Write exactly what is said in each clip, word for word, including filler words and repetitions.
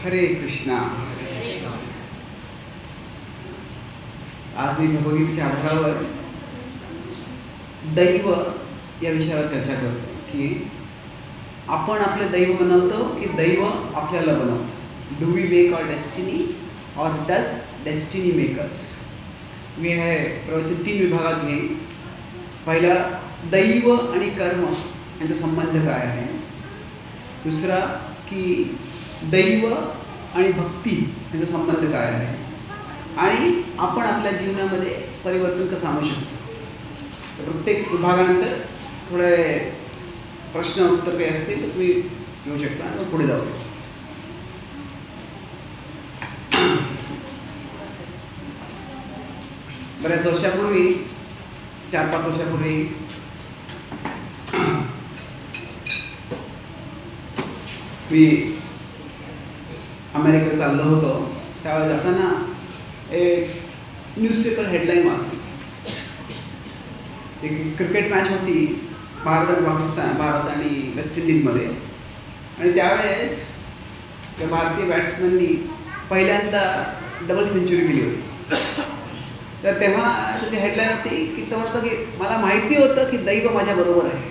हरे कृष्णा. आज मी भगवद्गीतेच्या आधारावर दैव या विषयावर चर्चा करतो की आपण आपले दैव बनवतो की दैव आपल्याला बनवतं. Do we make our destiny or does destiny make us. मी हे प्रवचन तीन विभागात घेईन. पहिला दैव आणि कर्म यांचा संबंध काय आहे. दुसरा की दैव आणि भक्ती यांचा संबंध काय आहे आणि आपण आपल्या जीवनामध्ये परिवर्तन कसं आणू शकतो. प्रत्येक विभागानंतर थोडे प्रश्न उत्तर काही असतील तर तुम्ही घेऊ शकता आणि पुढे जाऊ. बऱ्याच वर्षापूर्वी चार पाच वर्षापूर्वी मी अमेरिकेला चाललो होतो. त्यावेळेस जाताना एक न्यूजपेपर हेडलाईन वाचली. एक क्रिकेट मॅच होती भारत आणि पाकिस्तान, भारत आणि वेस्ट इंडिजमध्ये. आणि त्यावेळेस त्या भारतीय बॅट्समननी पहिल्यांदा डबल सेंचुरी केली होती. तर तेव्हा त्याची हेडलाईन होती की तो म्हणतो की मला माहिती होतं की दैव माझ्याबरोबर आहे.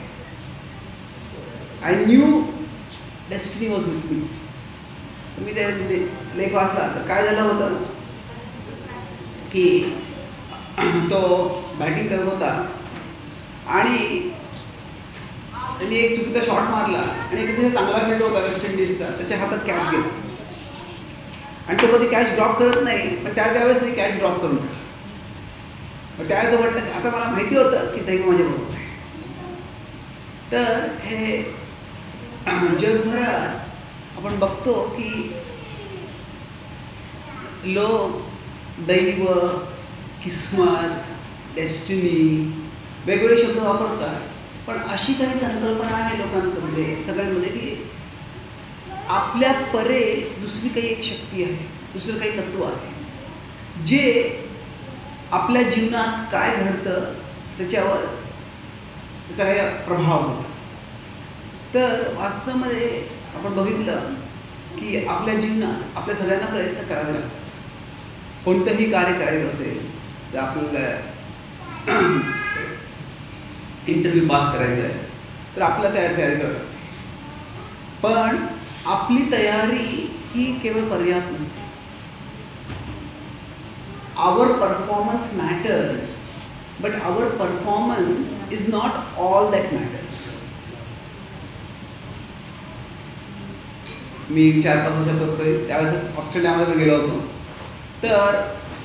I knew destiny was with me. मी ते लेख वाचला तर काय झालं होतं की तो बॅटिंग करत होता आणि त्यांनी एक चुकीचा शॉट मारला आणि एक तिथे चांगला खेळलो होता वेस्ट इंडिजचा. त्याच्या हातात कॅच गेला आणि तो कधी कॅच ड्रॉप करत नाही, पण त्या त्यावेळेस मी कॅच ड्रॉप करून टाकला. मग त्यावेळेस तो म्हटलं की आता मला माहिती होतं की दैव माझ्याबरोबर आहे. तर हे जगभरात आपण बघतो की लोक दैव, किस्मत, डेस्टिनी वेगवेगळे शब्द वापरतात. पण अशी काही संकल्पना आहे लोकांमध्ये सगळ्यांमध्ये की आपल्या परे दुसरी काही एक शक्ती आहे, दुसरं काही तत्त्व आहे जे आपल्या जीवनात काय घडतं त्याच्यावर त्याचा काही प्रभाव होतो. तर वास्तवामध्ये आपण बघितलं की आपल्या जीवनात आपल्या सगळ्यांना प्रयत्न करावे लागतात. कोणतंही कार्य करायचं असेल तर आपल्याला इंटरव्ह्यू पास करायचा आहे तर आपल्याला तयारी तयारी करावी लागते. पण आपली तयारी ही केवळ पर्याप्त नसते. Our performance matters but our performance is not all that matters. मी चार पाच वर्षापूर्वी त्यावेळेसच ऑस्ट्रेलियामध्ये गेलो होतो. तर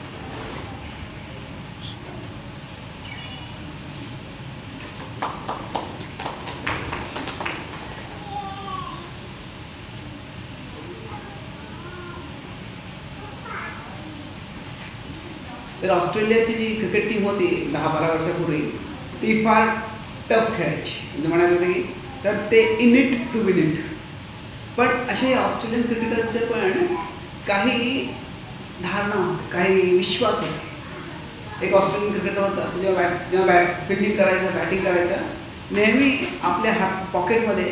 तर ऑस्ट्रेलियाची जी क्रिकेट टीम होती दहा बारा वर्षापूर्वी ती फार टफ खेळायची. म्हणजे म्हणायचं होतं की तर ते in it to win it. पण असे ऑस्ट्रेलियन क्रिकेटर्सचे पण काही धारणा होते, काही विश्वास होते. एक ऑस्ट्रेलियन क्रिकेटर होता तो जेव्हा बॅट जेव्हा बॅट फिल्डिंग करायचा, बॅटिंग करायचा, नेहमी आपल्या हात पॉकेटमध्ये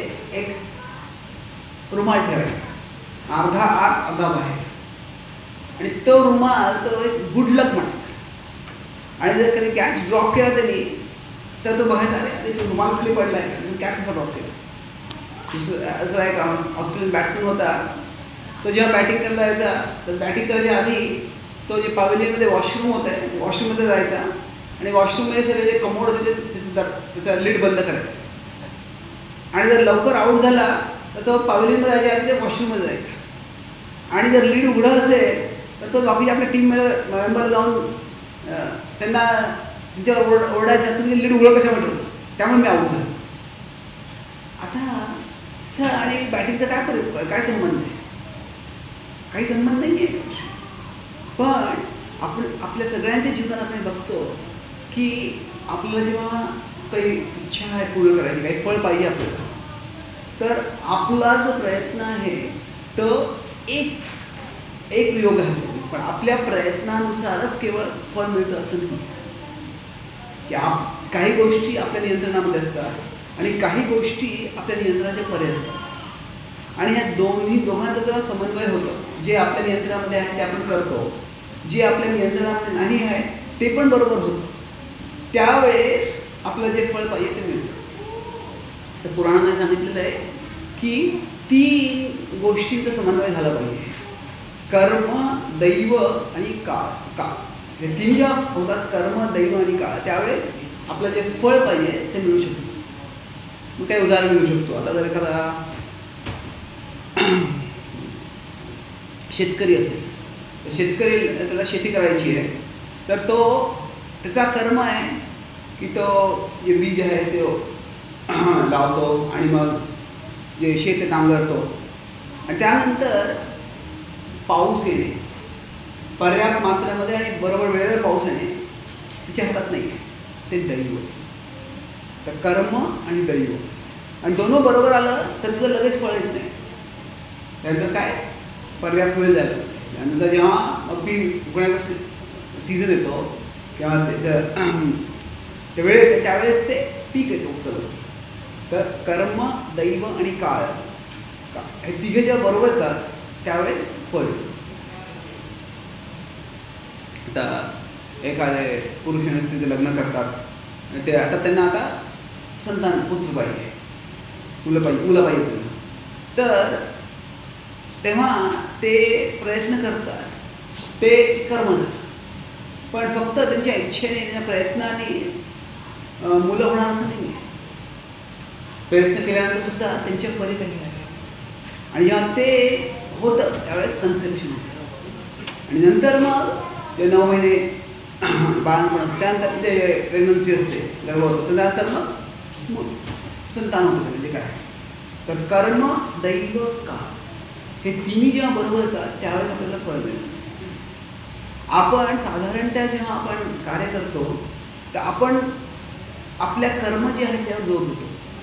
एक रुमाल ठेवायचा, अर्धा आत अर्धा बाहेर. आणि तो रुमाल तो एक गुड लक म्हणायचा. आणि जर कधी कॅच ड्रॉप केला त्यांनी तर तो बघायचा अरे आता तो रुमाल खाली पडला आहे, कॅच कसा ड्रॉप केला. दुसरा एक ऑस्ट्रेलियन बॅट्समन होता. तो जेव्हा बॅटिंग करायला जायचा तर बॅटिंग करायच्या आधी तो जे पॅव्हिलियनमध्ये वॉशरूम होतं आहे वॉशरूममध्ये जायचा आणि वॉशरूममध्ये सगळे जे कमोड होते ते त्याचा लीड बंद करायचं. आणि जर लवकर आऊट झाला तर तो पॅव्हिलियनमध्ये जायच्या आधी ते वॉशरूममध्ये जायचा. आणि जर लीड उघडं असेल तर तो बाकीच्या आपल्या टीम मेंबरला जाऊन त्यांना त्यांच्यावर ओरड ओरडायचा तुम्ही लीड उघडं कशामुळे ठेवलं, त्यामुळे मी आऊट झालो. आता तिचा आणि बॅटिंगचा काय पर काय संबंध आहे. काही संबंध नाही आहे. पण आपण आपल्या सगळ्यांच्या जीवनात आपण बघतो की आपल्याला जेव्हा काही इच्छा आहे पूर्ण करायची, काही फळ पाहिजे आपल्याला, तर आपला जो प्रयत्न आहे तो एक एक योग आहे. पण आपल्या प्रयत्नानुसारच केवळ फळ मिळतं असं नाही. की आप काही गोष्टी आपल्या नियंत्रणामध्ये असतात आणि काही गोष्टी आपल्या नियंत्रणाच्या परे असतात. आणि ह्या दोन्ही दोघांचा जेव्हा समन्वय होतं, जे आपल्या नियंत्रणामध्ये आहे ते आपण करतो, जे आपल्या नियंत्रणामध्ये नाही आहे ते पण बरोबर होतं, त्यावेळेस आपलं जे फळ पाहिजे ते मिळतं. तर पुराणाने सांगितलेलं आहे की तीन गोष्टींचा समन्वय झाला पाहिजे. कर्म, दैव आणि काळ. काळ हे तीन जेव्हा होतात, कर्म, दैव आणि काळ, त्यावेळेस आपलं जे फळ पाहिजे ते मिळू शकतं. मग काही उदाहरण घेऊ शकतो. आता जर एखादा शेतकरी असेल, तर शेतकरी त्याला शेती करायची आहे, तर तो त्याचा कर्म आहे की तो जे बीज आहे ते लावतो आणि मग जे शेत नांगरतो आणि त्यानंतर पाऊस येणे, पर्याप्त मात्रेमध्ये आणि बरोबर वेळेवर पाऊस येणे तिच्या हातात नाही आहे, ते दैव. तर कर्म आणि दैव, आणि दोनों बरोबर आलं तर सुद्धा लगेच फळ येत नाही. त्यानंतर काय, पर्याप्त वेळ जायला पाहिजे. त्यानंतर जेव्हा मग पीक उगवण्याचा सीझन येतो किंवा ते वेळ येते त्यावेळेस ते पीक येतं उत्तर. तर कर्म, दैव आणि काळ हे तिघे जेव्हा बरोबर येतात त्यावेळेस फळ येतं. आता एखादे पुरुष आणि स्त्री ते लग्न करतात, ते आता त्यांना आता संतान पुत्र पाहिजे, मुलं पाहिजे मुलं पाहिजे त्यांना, तर तेव्हा ते प्रयत्न करतात, ते कर्म जातं. पण फक्त त्यांच्या इच्छेने, त्यांच्या प्रयत्नाने मुलं होणार असं नाही आहे. प्रयत्न केल्यानंतर सुद्धा त्यांच्या परी काही आहे, आणि जेव्हा ते होतं त्यावेळेस कन्सेप्शन होतं, आणि नंतर मग जे नऊ महिने बाळांपण असतं, त्यानंतर जे प्रेग्नन्सी असते, गर्भवत असते, त्यानंतर मग संतान होतं म्हणजे काय असतं. तर कर्म, दैव, काळ हे तिन्ही जेव्हा बरोबर येतात त्यावेळेस आपल्याला फळ मिळतं. आपण साधारणतः जेव्हा आपण कार्य करतो तर आपण आपल्या कर्म जे आहेत त्यावर जोर देतो,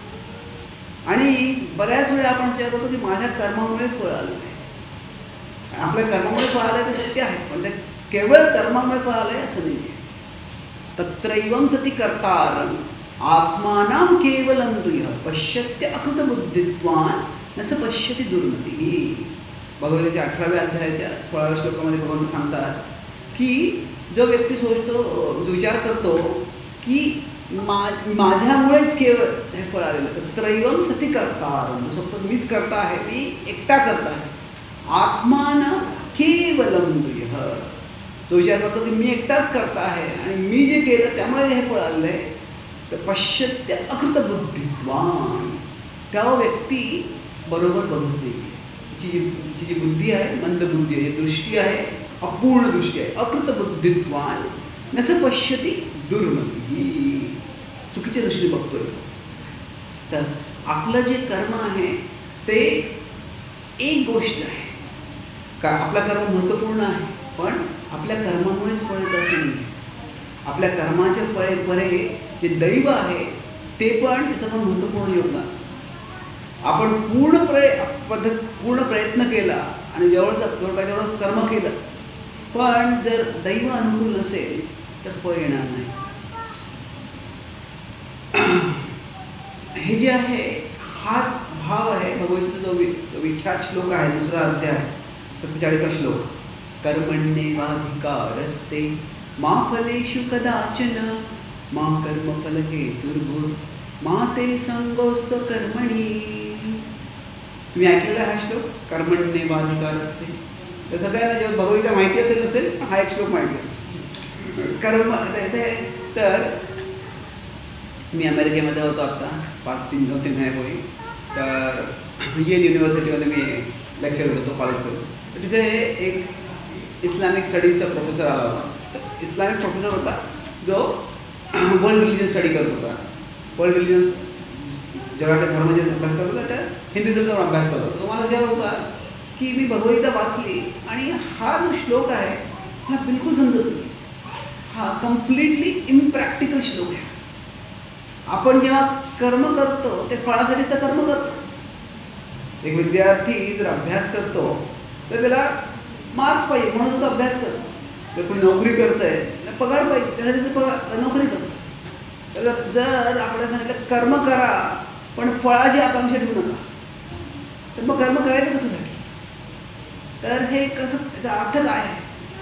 आणि बऱ्याच वेळा आपण असं करतो की माझ्या कर्मामुळे फळ आलं आहे. आपल्या कर्मामुळे फळ आलं आहे ते सत्य आहे, पण ते केवळ कर्मामुळे फळ आलं आहे असं नाही आहे. तत्रैवं सती कर्तारं आत्मानं केवलं तुह्य पश्यत्य अकृत बुद्धित्वान् न स पश्यति दुर्मतिः. भगवद्गीतेच्या अठराव्या अध्यायाच्या सोळाव्या श्लोकामध्ये भगवंत सांगतात की जो व्यक्ती सोचतो, जो विचार करतो की मा माझ्यामुळेच केवळ हे फळ आलेलं, तत्रैवं सती कर्तारं, फक्त मीच करता आहे, मी एकटा करता आहे. आत्मानं केवलं तुह्य, तो विचार करतो की मी एकटाच करता आहे आणि मी जे केलं त्यामुळे हे फळ आलेलं आहे. तर पश्यत्य अकृत बुद्धित्वान्, त्या व्यक्ती बरोबर बघत नाही. तिची तिची जी बुद्धी आहे मंद बुद्धी आहे, दृष्टी आहे अपूर्ण दृष्टी आहे. अकृत बुद्धित्वान् न स पश्यति दुर्मतिः, चुकीच्या दृष्टीने बघतोय तो. तर आपलं जे कर्म आहे ते एक गोष्ट आहे का, आपलं कर्म महत्त्वपूर्ण आहे, पण आपल्या कर्मामुळेच फळ येतं असं नाही आहे. आपल्या कर्माच्या फळे परे जे दैव आहे ते पण त्याचं पण महत्त्वपूर्ण योगदान असतं. आपण पूर्ण प्रय पद्धत पूर्ण प्रयत्न केला आणि जेवढं जेवढं पाहिजे तेवढं कर्म केलं, पण जर दैव अनुकूल नसेल तर फळ येणार नाही. हे जे आहे हाच भाव आहे भगवद्गीतेचा. जो वि विख्यात श्लोक आहे दुसरा अध्याय सत्तेचाळीसवा श्लोक, कर्मण्येवाधिकारस्ते मा फलेषु कदाचन मा कर्मफल हेतुर्भुर् मा ते संगोऽस्त्व कर्मणि. तुम्ही ऐकलेला हा श्लोक, कर्मण्येवाधिकारस्ते. तर सगळ्यांना जेव्हा भगवद्गीता माहिती असेल नसेल हा एक श्लोक माहिती असतो. कर्म तर मी अमेरिकेमध्ये होतो आत्ता पाच तीन दोन तीन महिन्यापूर्वी, तर येल युनिव्हर्सिटीमध्ये मी लेक्चर देत होतो कॉलेजचं. तर तिथे एक इस्लामिक स्टडीजचा प्रोफेसर आला होता. तर इस्लामिक प्रोफेसर होता जो वर्ल्ड रिलिजन स्टडी करत होता. वर्ल्ड रिलिजन्स जगाचा धर्म जे अभ्यास करत होता त्या हिंदुइझमचा पण अभ्यास करत होता. तो मला विचार होता की मी भगवद्गीता वाचली आणि हा जो श्लोक आहे मला बिलकुल समजत नाही. हा कम्प्लिटली इम्प्रॅक्टिकल श्लोक आहे. आपण जेव्हा कर्म करतो ते फळासाठीच तर कर्म करतो. एक विद्यार्थी जर अभ्यास करतो तर त्याला मार्क्स पाहिजे म्हणून तो अभ्यास करतो. जर कोणी नोकरी करत आहे तर पगार पाहिजे त्यासाठी ते पगार नोकरी करतो. तर जर आपल्याला सांगितलं कर्म करा पण फळाची आकांक्षा ठेवू नका, तर मग कर्म करायचं कशासाठी? तर हे कसं, त्याचा अर्थ काय आहे?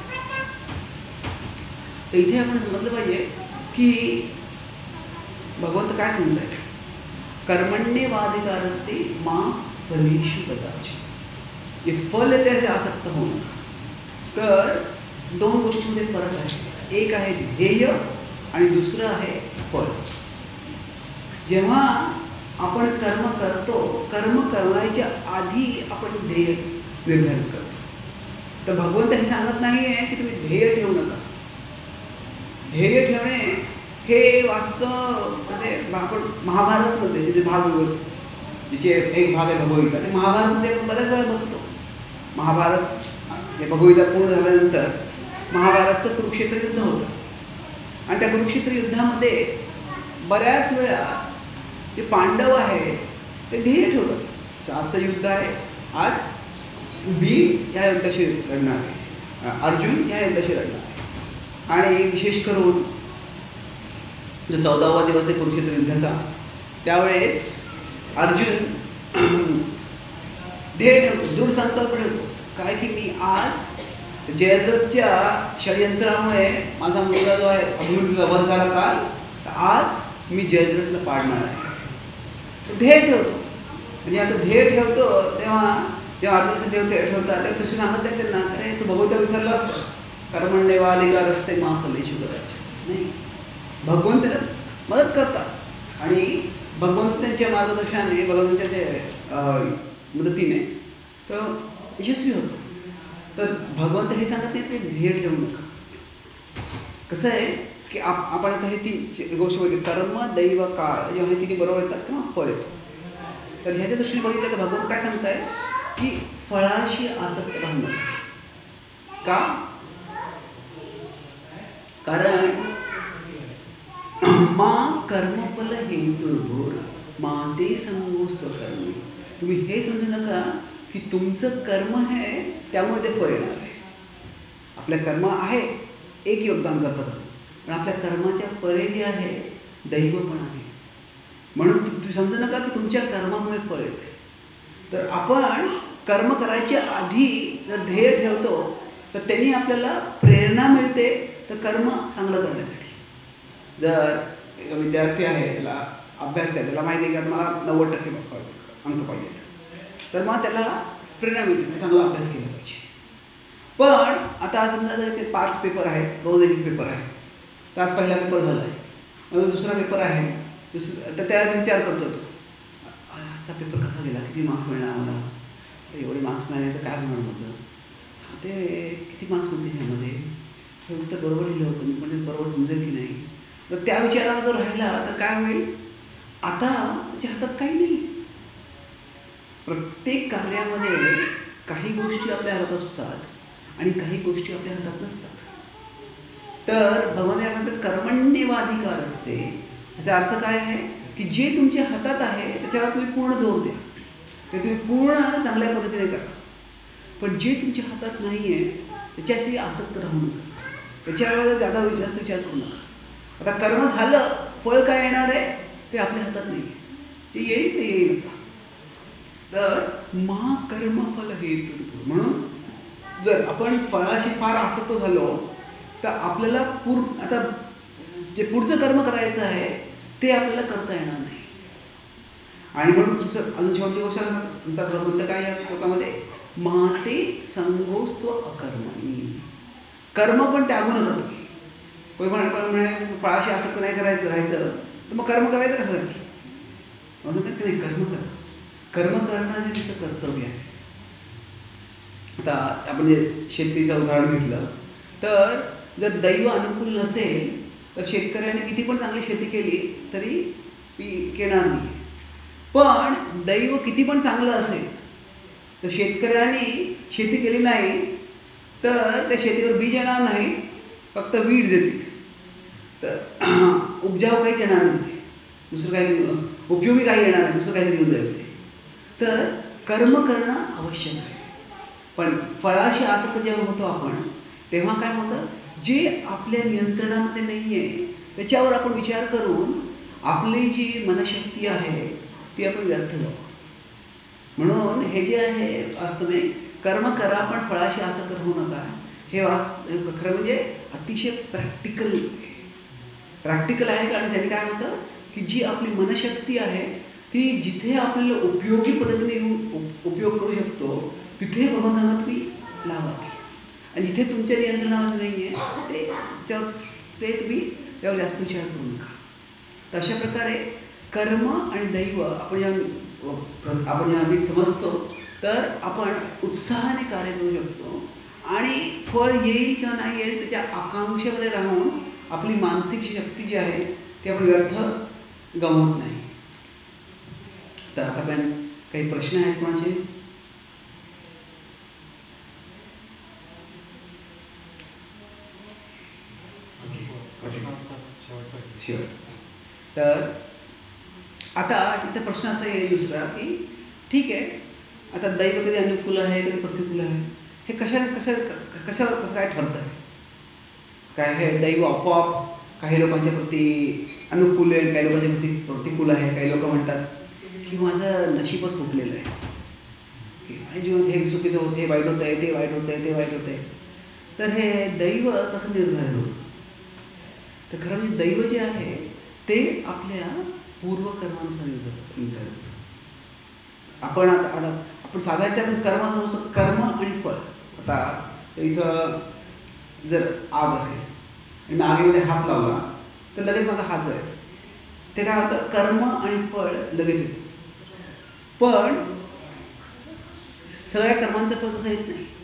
तर इथे आपण समजलं पाहिजे की भगवंत काय सांगताय, कर्मण्येवाधिकार असते मा फलेषु कदाचन. जे फल आहे त्याचे आसक्त होऊ नका. तर दोन गोष्टींमध्ये फरक आहे. एक आहे ध्येय आणि दुसरं आहे फल. जेव्हा आपण कर्म करतो, कर्म करण्याच्या आधी आपण ध्येय निर्धारित करतो. तर भगवंत हे सांगत नाही आहे की तुम्ही ध्येय ठेवू नका. ध्येय ठेवणे हे वास्तव म्हणजे आपण महाभारतमध्ये जे भाग जिचे एक भाग आहे भगवद्गीता, ते महाभारतमध्ये आपण बऱ्याच वेळा बघतो. महाभारत हे भगवद्गीता पूर्ण झाल्यानंतर महाभारतचं कुरुक्षेत्र युद्ध होतं आणि त्या कुरुक्षेत्र युद्धामध्ये बऱ्याच वेळा जे पांडव आहेत ते ध्येय ठेवतात. आजचं युद्ध आहे, आज भीम या युद्धाशी लढणार आहे, अर्जुन या युद्धाशी लढणार आहे. आणि विशेष करून जो चौदावा दिवस आहे कुरुक्षेत्र युद्धाचा, त्यावेळेस अर्जुन ध्येय ठेवतो, दृढ संकल्प ठेवतो काय की मी आज जयद्रथच्या षडयंत्रामुळे माझा मुलगा जो आहे अभिमन्यूचा वध झाला काल, तर आज मी जयद्रथला पाडणार आहे. ध्येय ठेवतो. म्हणजे आता ध्येय ठेवतो तेव्हा जेव्हा अर्जुन ध्येय ठेवतात तेव्हा कृष्ण सांगत नाही त्यांना, अरे तू भगवंता विसरलास का? कर्मण्येवाधिकार असते मा फलेषु कदाचन. नाही, भगवंत मदत करतात आणि भगवंतांच्या मार्गदर्शनाने, भगवंतांच्या जे मदतीने तर यशस्वी होतो. तर भगवंत हे सांगत नाहीत की ध्येय ठेवू नका. कसं आहे की आप आपण आता हे ती गोष्ट बघितली, कर्म दैव काळ जेव्हा हे तिन्ही बरोबर येतात तेव्हा फळ येतं. तर ह्याच्या दृष्टीने बघितलं तर भगवंत काय सांगताय की फळाशी आसक्त राहू नका. का? कारण मा कर्मफल हेतुर्भूर मा ते संगोस्त्व कर्मी. तुम्ही हे समजू नका की तुमचं कर्म आहे त्यामुळे ते फळ येणार आहे. आपल्या कर्म आहे एक योगदान करतं, पण आपल्या कर्माच्या परे जे आहे दैव पण आहे. म्हणून तुम्ही समजू नका की तुमच्या कर्मामुळे फळ येते. तर आपण कर्म करायच्या आधी जर ध्येय ठेवतो तर त्यांनी आपल्याला प्रेरणा मिळते तर कर्म चांगलं करण्यासाठी. जर एक विद्यार्थी आहे, त्याला अभ्यास काय, त्याला माहिती आहे की मला नव्वद टक्के अंक पाहिजेत, तर मग त्याला प्रेरणा मिळते चांगला अभ्यास केला पाहिजे. पण आता समजा ते पाच पेपर आहेत, रोज एक पेपर आहे, तर आज पहिला पेपर झाला आहे, मग दुसरा पेपर आहे, दुसरा तर त्यात विचार करतो तो आजचा पेपर कसा गेला, किती मार्क्स मिळणार मला, एवढे मार्क्स मिळाले तर काय होणार माझं, ते किती मार्क्स मिळतील ह्यामध्ये, हे उत्तर बरोबर लिहिलं होतं मी, म्हणजे बरोबर समजेल की नाही. तर त्या विचारावर जर राहिला तर काय होईल, आता त्याच्या हातात काही नाही. प्रत्येक कार्यामध्ये काही गोष्टी आपल्या हातात असतात आणि काही गोष्टी आपल्या हातात नसतात. तर भगवंत सांगतात कर्मण्येवाधिकार असते. याचा अर्थ काय आहे की जे तुमच्या हातात आहे त्याच्यावर तुम्ही पूर्ण जोर द्या, ते तुम्ही पूर्ण चांगल्या पद्धतीने करा. पण जे तुमच्या हातात नाही आहे त्याच्याशी आसक्त राहू नका, त्याच्यावर जादा जास्त विचार करू नका. आता कर्म झालं, फळ काय येणार आहे ते आपल्या हातात नाही, जे येईल ते येईल. आता तर मा कर्मफल हेतुर्भूर. म्हणून जर आपण फळाशी फार आसक्त झालो तर आपल्याला पूर्ण आता जे पुढचं कर्म करायचं आहे ते आपल्याला करता येणार नाही. आणि म्हणून दुसरं अजून शेवटची गोष्ट नंतर भगवंत काय या श्लोकामध्ये, माते संगोस्त्व अकर्मणी. कर्म पण त्यागू नका तुम्ही. कोणी पण म्हणे फळाशी आसक्त नाही करायचं राहायचं तर मग कर्म करायचं कसं? म्हणतात की नाही, कर्म करा. कर्म करणं हे तिचं कर्तव्य आहे. आता आपण जे शेतीचं उदाहरण घेतलं तर जर दैव अनुकूल नसेल तर शेतकऱ्याने किती पण चांगली शेती केली तरी पीक येणार नाही. पण दैव किती पण चांगलं असेल तर शेतकऱ्यांनी शेती केली नाही तर त्या शेतीवर बीज येणार नाही, फक्त वीड येतील. तर उपजाऊ काहीच येणार नाही तिथे, दुसरं काहीतरी उपयोगी काही येणार नाही, दुसरं काहीतरी येऊन जाईल ते. तर कर्म करणं आवश्यक आहे. पण फळाशी आसक्त जेव्हा होतो आपण तेव्हा काय होतं, जे आपल्या नियंत्रणामध्ये नाही आहे त्याच्यावर आपण विचार करून आपली जी मनशक्ती आहे ती आपण व्यर्थ जाऊ. म्हणून हे जे आहे वास्तवे कर्म करा पण फळाशी आसक्त राहू नका, हे वास्त खरं म्हणजे अतिशय प्रॅक्टिकल प्रॅक्टिकल आहे. कारण त्याने काय होतं की जी आपली मनशक्ती आहे ती जिथे आपल्याला उपयोगी पद्धतीने येऊन उपयोग करू शकतो तिथे भगवंतांना तुम्ही लावा ती, आणि जिथे तुमच्या नियंत्रणात नाही आहे ते त्यावर ते तुम्ही त्यावर जास्त विचार करू नका. तर अशा प्रकारे कर्म आणि दैव आपण या आपण जेव्हा नीट समजतो तर आपण उत्साहाने कार्य करू शकतो, आणि फळ येईल किंवा नाही येईल त्याच्या आकांक्षेमध्ये राहून आपली मानसिक शक्ती जी आहे ती आपण व्यर्थ गमवत नाही. तर आतापर्यंत काही प्रश्न आहेत कोणाचे? शुअर. तर आता इथं प्रश्न असा येईल दुसरा की ठीक आहे, आता दैव कधी अनुकूल आहे कधी प्रतिकूल आहे, हे कशा कशा कशावर कसं काय ठरतं आहे? काय हे दैव आपोआप काही लोकांच्या प्रती अनुकूल आहे, काही लोकांच्या प्रती प्रतिकूल आहे. काही लोक म्हणतात की माझं नशीबच फुटलेलं आहे, की माझ्या जीवनात हे चुकीचं होतं, हे वाईट होतं आहे, ते वाईट होतं आहे, ते वाईट होतं आहे. तर हे दैव कसं निर्धारण होतं? तर खरं म्हणजे दैव जे आहे ते आपल्या पूर्वकर्मानुसार निर्धारण होतं. आपण आता आता आपण साधारणतः कर्म समजतो, कर्म आणि फळ. आता इथं जर आग असेल आणि मी आगीमध्ये हात लावला तर लगेच माझा हात जळेल, ते काय होतं कर्म आणि फळ लगेच येतं. पण सगळ्या कर्मांचं फळ तसं येत नाही.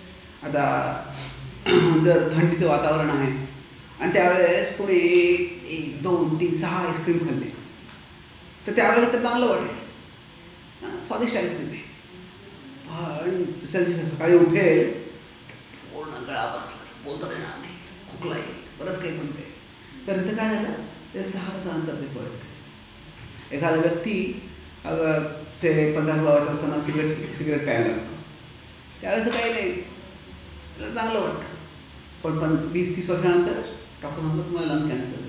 आता जर थंडीचं वातावरण आहे आणि त्यावेळेस कोणी एक दोन तीन सहा आईस्क्रीम खाल्ले तर त्यावेळेस तर चांगलं वाटेल, स्वादिष्ट आईस्क्रीम आहे. पण दुसऱ्या दिवशी सकाळी उठेल पूर्ण गळा बसला, बोलताच येणार नाही, खोकला येईल, बरंच काही म्हणते. तर इथं काय झालं, ते सहा तासानंतर ते फळ येते. एखादा व्यक्ती अगं ते पंधरा सोळा वर्ष असताना सिगरेट सिगरेट प्यायला लागतो, त्यावेळेस काही नाही, चांगलं वाटतं. पण पण वीस तीस वर्षानंतर डॉक्टर म्हणतात तुम्हाला लंग कॅन्सर झालं.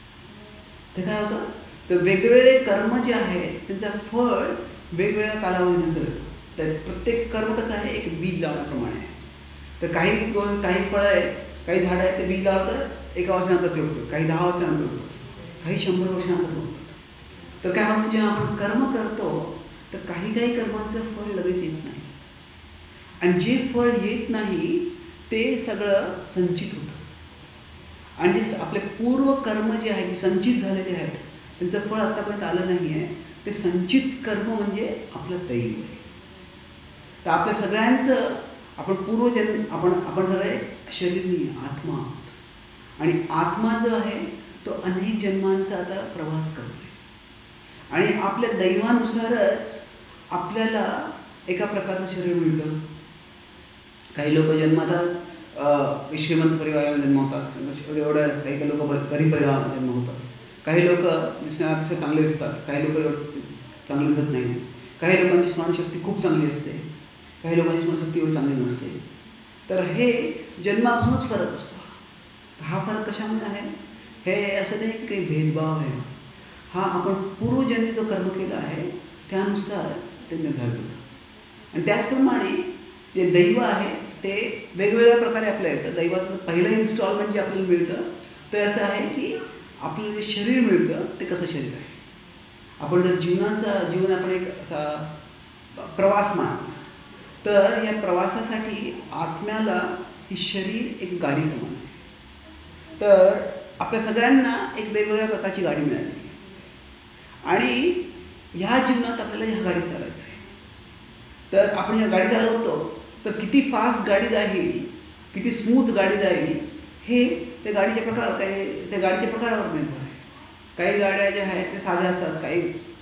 ते काय होतं, तर वेगवेगळे कर्म जे आहेत त्यांचं फळ वेगवेगळ्या कालावधीनुसार येतं. तर प्रत्येक कर्म कसं आहे एक बीज लावण्याप्रमाणे आहे. तर काही गो काही फळं आहेत, काही झाडं आहेत ते बीज लावतात एका वर्षानंतर ते उठतात, काही दहा वर्षानंतर उठतात, काही शंभर वर्षानंतर उठतात. तर काय होतं जेव्हा आपण कर्म करतो तर काही काही कर्मांचं फळ लगेच येत नाही, आणि जे फळ येत नाही ते सगळं संचित होतं. आणि जे आपले पूर्व कर्म जे आहे जे संचित झालेले आहेत त्यांचं फळ आत्तापर्यंत आलं नाही आहे, ते संचित कर्म म्हणजे आपलं दैव आहे. तर आपल्या सगळ्यांचं आपण पूर्वजन्म आपण आपण सगळे शरीरनी आत्मा आहोत, आणि आत्मा जो आहे तो अनेक जन्मांचा आता प्रवास करतो आहे, आणि आपल्या दैवानुसारच आपल्याला एका प्रकारचं शरीर मिळतं. काही लोक जन्मात श्रीमंत परिवाराला जन्म होतात, एवढं काही काही लोक गरीब परिवाराला जन्म होतात. काही लोक दिसण्यात अतिशय चांगले दिसतात, काही लोक एवढं चांगले दिसत नाही. काही लोकांची स्मरणशक्ती खूप चांगली असते, काही लोकांची स्मरणशक्ती एवढी चांगली नसते. तर हे जन्मापासूनच फरक असतो. हा फरक कशामुळे आहे? हे असं नाही की काही भेदभाव आहे, हा आपण पूर्वजन्मी जो कर्म केला आहे त्यानुसार ते निर्धारित होतं. आणि त्याचप्रमाणे जे दैव आहे ते वेगवेगळ्या प्रकारे आपल्याला येतं. दैवाचं पहिलं इन्स्टॉलमेंट जे आपल्याला मिळतं ते असं आहे की आपलं जे शरीर मिळतं ते कसं शरीर आहे. आपण जर जीवनाचा जीवन आपण एक असा प्रवास मानला तर या प्रवासासाठी आत्म्याला ही शरीर एक गाडी समान आहे. तर आपल्या सगळ्यांना एक वेगवेगळ्या प्रकारची गाडी मिळाली आहे, आणि ह्या जीवनात आपल्याला ह्या गाडीत चालायचं आहे. तर आपण या गाडी चालवतो तर किती फास्ट गाडी जाईल, किती स्मूथ गाडी जाईल हे त्या गाडीच्या प्रकार काही त्या गाडीच्या प्रकारावर निर्भर आहे. काही गाड्या ज्या आहेत ते साध्या असतात, काही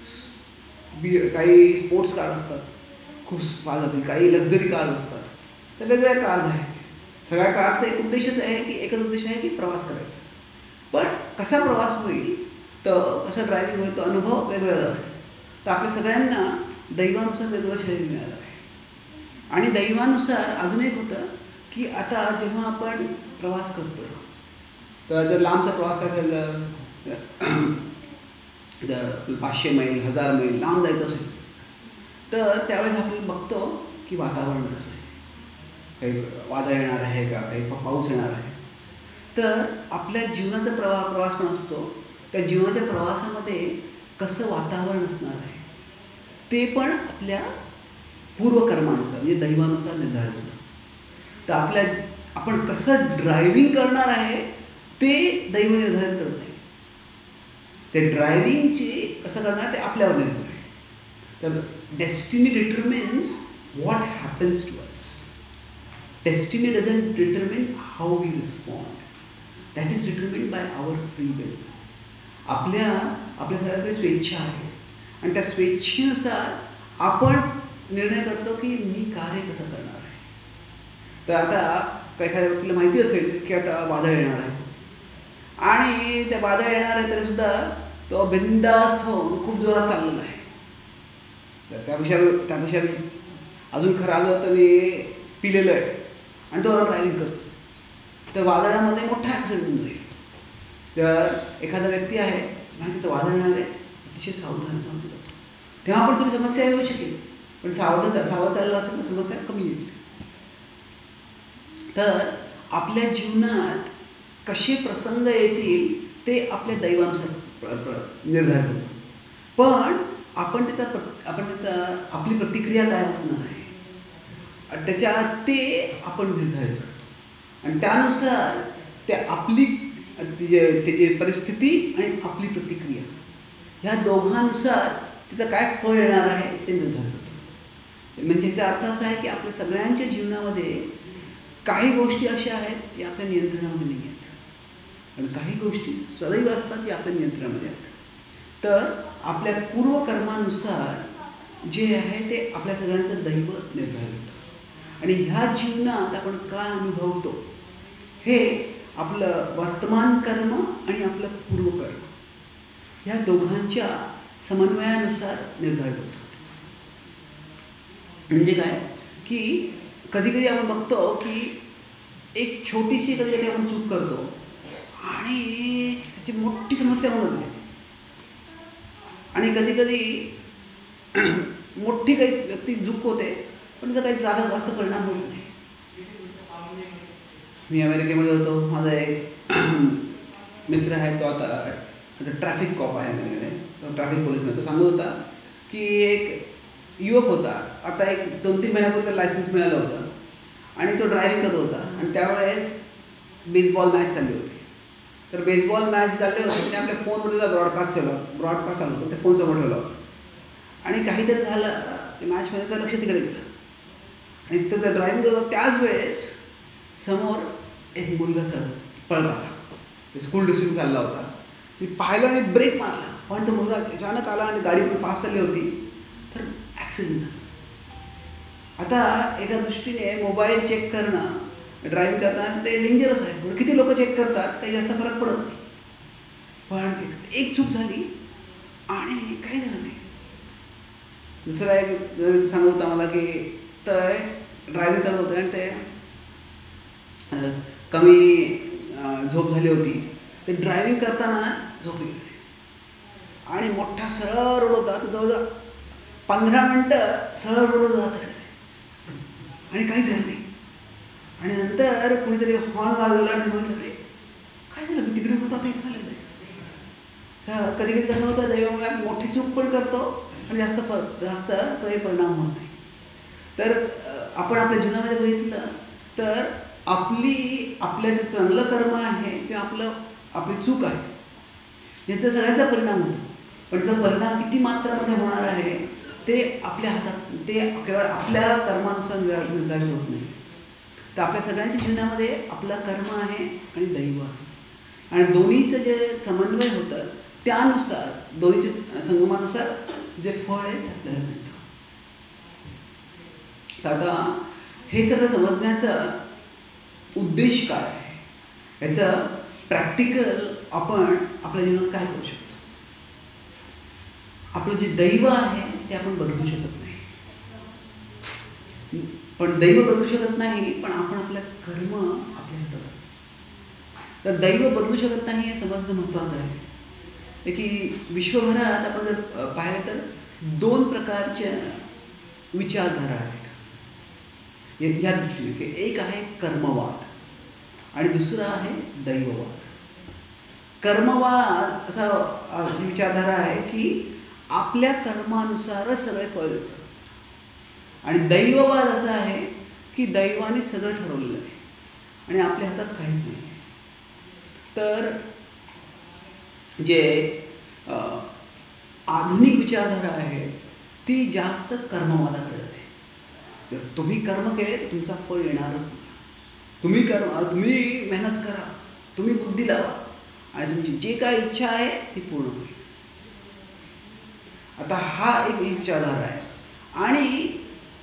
बी काही स्पोर्ट्स कार असतात खूप फास्ट जातील, काही लक्झरी कार्स असतात. तर वेगवेगळ्या कार्स आहेत. सगळ्या कारचा एक उद्देशच आहे की एकच उद्देश आहे की प्रवास करायचा. पण कसा प्रवास होईल, तर कसं ड्रायव्हिंग होईल तो अनुभव वेगवेगळा असेल. तर आपल्या सगळ्यांना दैवानुसार वेगवेगळं शरीर मिळालं आहे. आणि दैवानुसार अजून एक होतं की आता जेव्हा आपण प्रवास करतो तर जर लांबचा प्रवास करायचा असेल, जर जर पाचशे मैल हजार मैल लांब जायचं असेल तर त्यावेळेस आपण बघतो की वातावरण कसं आहे, काही वादळ येणार आहे का, काही पाऊस येणार आहे. तर आपल्या जीवनाचा प्रवाह प्रवास पण असतो, त्या जीवनाच्या प्रवासामध्ये कसं वातावरण असणार आहे ते पण आपल्या पूर्वकर्मानुसार म्हणजे दैवानुसार निर्धारित होतं. तर आपल्या आपण कसं ड्रायव्हिंग करणार आहे ते दैव निर्धारित करत नाही. ते ड्रायव्हिंगचे कसं करणार ते आपल्यावर निर्भर आहे. तर destiny determines what happens to us. Destiny doesn't determine how we respond, that is determined by our free will. आपल्या आपल्या सगळ्याकडे स्वेच्छा आहे आणि त्या स्वेच्छेनुसार आपण निर्णय करतो की मी कार्य कसं करणार आहे. तर आता एखाद्या व्यक्तीला माहिती असेल की आता वादळ येणार आहे आणि त्या वादळ येणार आहे तरीसुद्धा तो बिनधास्त होऊन खूप जोरात चाललेला आहे. तर त्यापेक्षा त्यापेक्षा अजून खरं आलं तर मी पिलेलं आहे आणि तो ड्रायव्हिंग करतो, तर वादळामध्ये मोठा ॲक्सिडेंट होऊन जाईल. तर एखादा व्यक्ती आहे माहिती तर वादळ येणार आहे, अतिशय सावधान सावधान जातो, तेव्हा पण थोडी समस्या येऊ शकेल, पण सावध सावध चाललं असेल तर समस्या कमी येईल. तर आपल्या जीवनात कसे प्रसंग येतील ते आपल्या दैवानुसार निर्धारित होतं, पण आपण त्याचा आपण त्याचा आपली प्रतिक्रिया काय असणार आहे त्याच्या ते आपण निर्धारित करतो आणि त्यानुसार त्या आपली त्याची परिस्थिती आणि आपली प्रतिक्रिया ह्या दोघांनुसार त्याचं काय फळ येणार आहे ते निर्धारित होतं. म्हणजे याचा अर्थ असा आहे की आपल्या सगळ्यांच्या जीवनामध्ये काही गोष्टी अशा आहेत जे आपल्या नियंत्रणामध्ये नाही आहेत आणि काही गोष्टी सदैव असतात जे आपल्या नियंत्रणामध्ये आहेत. तर आपल्या पूर्वकर्मानुसार जे आहे ते आपल्या सगळ्यांचं दैव निर्धारित होतं आणि ह्या जीवनात आपण काय अनुभवतो हे आपलं वर्तमान कर्म आणि आपलं पूर्वकर्म ह्या दोघांच्या समन्वयानुसार निर्धारित होतं. म्हणजे काय की कधी कधी आपण बघतो की एक छोटीशी कधी कधी आपण चूक करतो आणि त्याची मोठी समस्या होऊन जाते आणि कधी कधी मोठी काही व्यक्ती चूक होते पण त्याचा काही जादा जास्त परिणाम होत नाही. मी अमेरिकेमध्ये होतो, माझा एक मित्र आहे तो आता आता ट्रॅफिक कॉप आहे अमेरिकेमध्ये, तो ट्रॅफिक पोलीसमध्ये. तो सांगत होता की एक युवक होता, आता एक दोन तीन महिन्यापूर्वी लायसन्स मिळालं होतं आणि तो ड्रायव्हिंग करत होता आणि त्यावेळेस बेसबॉल मॅच चालली होती. तर बेसबॉल मॅच चालले होते आणि आपल्या फोनवर त्याचा ब्रॉडकास्ट ठेवला ब्रॉडकास्ट आला होता, त्या फोन समोर ठेवला होता आणि काहीतरी झालं, ते मॅचमध्येचं लक्ष तिकडे गेलं आणि तो जर ड्रायव्हिंग करत होता त्याच वेळेस समोर एक मुलगा चढ पळत आला. ते स्कूल डिस्ट्रिक्ट चालला होता, मी पाहिलं आणि ब्रेक मारला पण तो मुलगा अचानक आला आणि गाडी पण फास्ट चालली होती तर ॲक्सिडेंट झाला. आता एका दृष्टीने मोबाईल चेक करणं ड्रायव्हिंग करताना ते डेंजरस आहे, पण किती लोक चेक करतात काही जास्त फरक पडत नाही, पण एक चूक झाली आणि काही झालं नाही. दुसरा एक सांगत होता मला की तर ड्रायव्हिंग करत होतं आणि ते कमी झोप झाली होती, ते ड्रायव्हिंग करतानाच झोप गेले आणि मोठा सरळ रोड होता, तर जवळजवळ पंधरा मिनटं सरळ रोड जात राहिले आणि काही झालं नाही. आणि नंतर कुणीतरी हॉर्न वाजवला आणि म्हटलं अरे काय झालं, मी तिकडे होतो आता इथं आलं नाही. तर कधी कधी कसं होतं दैवामुळे आपण मोठी चूक पण करतो आणि जास्त फरक जास्त त्याचाही परिणाम होत नाही. तर आपण आपल्या जीवनामध्ये बघितलं तर आपली आपल्या जे चांगलं कर्म आहे किंवा आपलं आपली चूक आहे याचा सगळ्यांचा परिणाम होतो, पण त्याचा परिणाम किती मात्रामध्ये होणार आहे ते आपल्या हातात, ते केवळ आपल्या कर्मानुसार निर्धारित होत नाही. तर आपल्या सगळ्यांच्या जीवनामध्ये आपला कर्म आहे आणि दैव आहे आणि दोन्हीचं जे समन्वय होतं त्यानुसार दोन्हीच्या संगमानुसार जे फळ आहे ते आपल्याला मिळतं. तर आता हे सगळं समजण्याचा उद्देश काय आहे, याचं प्रॅक्टिकल आपण आपल्या जीवनात काय करू शकतो. आपलं जे दैव आहे ते आपण बदलू शकत नाही, पण दैव बदलू शकत नाही पण आपण आपलं कर्म आपल्या हातात. तर दैव बदलू शकत नाही हे समजणं महत्त्वाचं आहे की विश्वभरात आपण जर पाहिलं तर दोन प्रकारच्या विचारधारा आहेत ह्या दृष्टीने, की एक आहे कर्मवाद आणि दुसरं आहे दैववाद. कर्मवाद असा अशी विचारधारा आहे की आपल्या कर्मानुसारच सगळे फळ देतात, आणि दैववाद असा आहे की दैवाने सगळं ठरवलेलं आहे आणि आपल्या हातात काहीच नाही. तर जे आधुनिक विचारधारा आहे ती जास्त कर्मवादाकडे जाते. जर तुम्ही कर्म केले तर तुमचा फळ येणारच तुम्हाला. तुम्ही कर्म तुम्ही मेहनत करा, तुम्ही बुद्धी लावा आणि तुमची जे काय इच्छा आहे ती पूर्ण होईल. आता हा एक विचारधारा आहे. आणि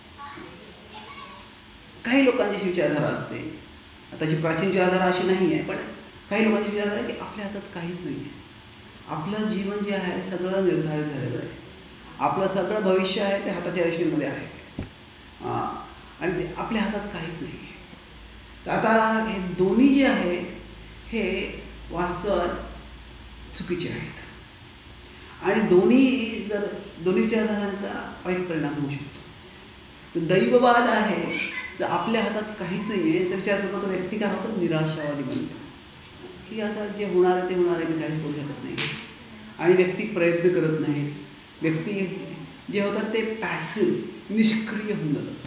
काही लोकांची विचारधारा असते, आताची प्राचीन विचारधारा अशी नाही आहे, पण काही लोकांची विचारधारा आहे की आपल्या हातात काहीच नाही आहे. आपलं जीवन जे आहे सगळं निर्धारित झालेलं आहे. आपलं सगळं भविष्य आहे ते हाताच्या रेषेमध्ये आहे आणि जे आपल्या हातात काहीच नाही आहे. तर आता हे दोन्ही जे आहेत हे वास्तवात चुकीचे आहेत आणि दोन्ही जर दोन्ही विचारधारांचा वाईट परिणाम होऊ शकतो. तर दैववाद आहे, जर आपल्या हातात काहीच नाही आहे याचा विचार करतो तो व्यक्ती काय होतो, निराशावादी बनतो की आता जे होणार आहे ते होणार आहे, मी काहीच करू शकत नाही. आणि व्यक्ती प्रयत्न करत नाहीत, व्यक्ती जे होतात ते पॅसिव्ह निष्क्रिय होऊन जातात,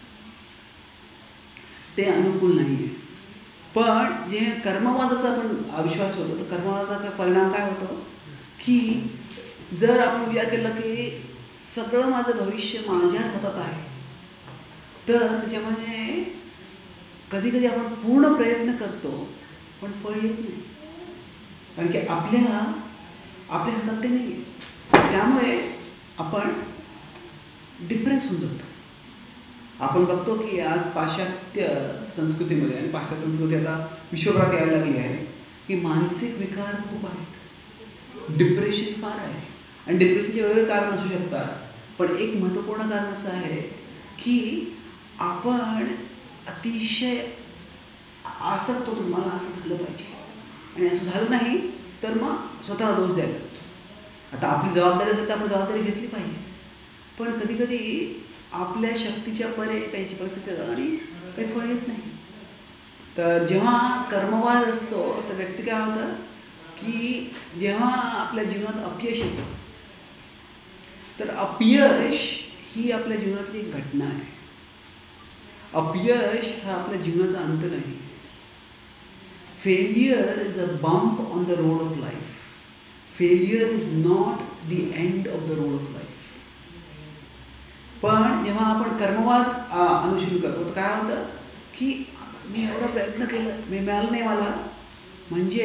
ते अनुकूल नाही आहे. पण जे कर्मवादाचा आपण अविश्वास होतो, तर कर्मवादाचा परिणाम काय होतो की जर आपण विचार केला की सगळं माझं भविष्य माझ्याच हातात आहे, तर त्याच्यामध्ये कधी कधी आपण पूर्ण प्रयत्न करतो पण फळ येत नाही, कारण की आपल्या आपल्या हातात ते नाही आहे. त्यामुळे आपण डिप्रेस होऊन जातो. आपण बघतो की आज पाश्चात्य संस्कृतीमध्ये, आणि पाश्चात्य संस्कृती आता विश्वभरात यायला लागली आहे, की मानसिक विकार खूप आहेत, डिप्रेशन फार आहे. आणि डिप्रेशनचे वेगवेगळे कारण असू शकतात, पण एक महत्त्वपूर्ण कारण असं आहे की आपण अतिशय आसक्त होतो, मला असं झालं पाहिजे, आणि असं झालं नाही तर मग स्वतःला दोष द्यायला लागतो. आता आपली जबाबदारी असेल तर आपण जबाबदारी घेतली पाहिजे, पण कधी कधी आपल्या शक्तीच्या परे काहीची परिस्थिती येतात आणि काही फळ येत नाही. तर जेव्हा कर्मवाद असतो तर व्यक्ती काय होतं की जेव्हा आपल्या जीवनात अपयश येतं, तर अपयश ही आपल्या जीवनातली एक घटना आहे. अपयश हा आपल्या जीवनाचा अंत नाही. Failure is a bump on the road of life. Failure is not the end of the road of life. पण जेव्हा आपण कर्मवाद अनुशीलन करतो तर काय होतं की मी एवढा प्रयत्न केला, मी मिळालं नाही मला, म्हणजे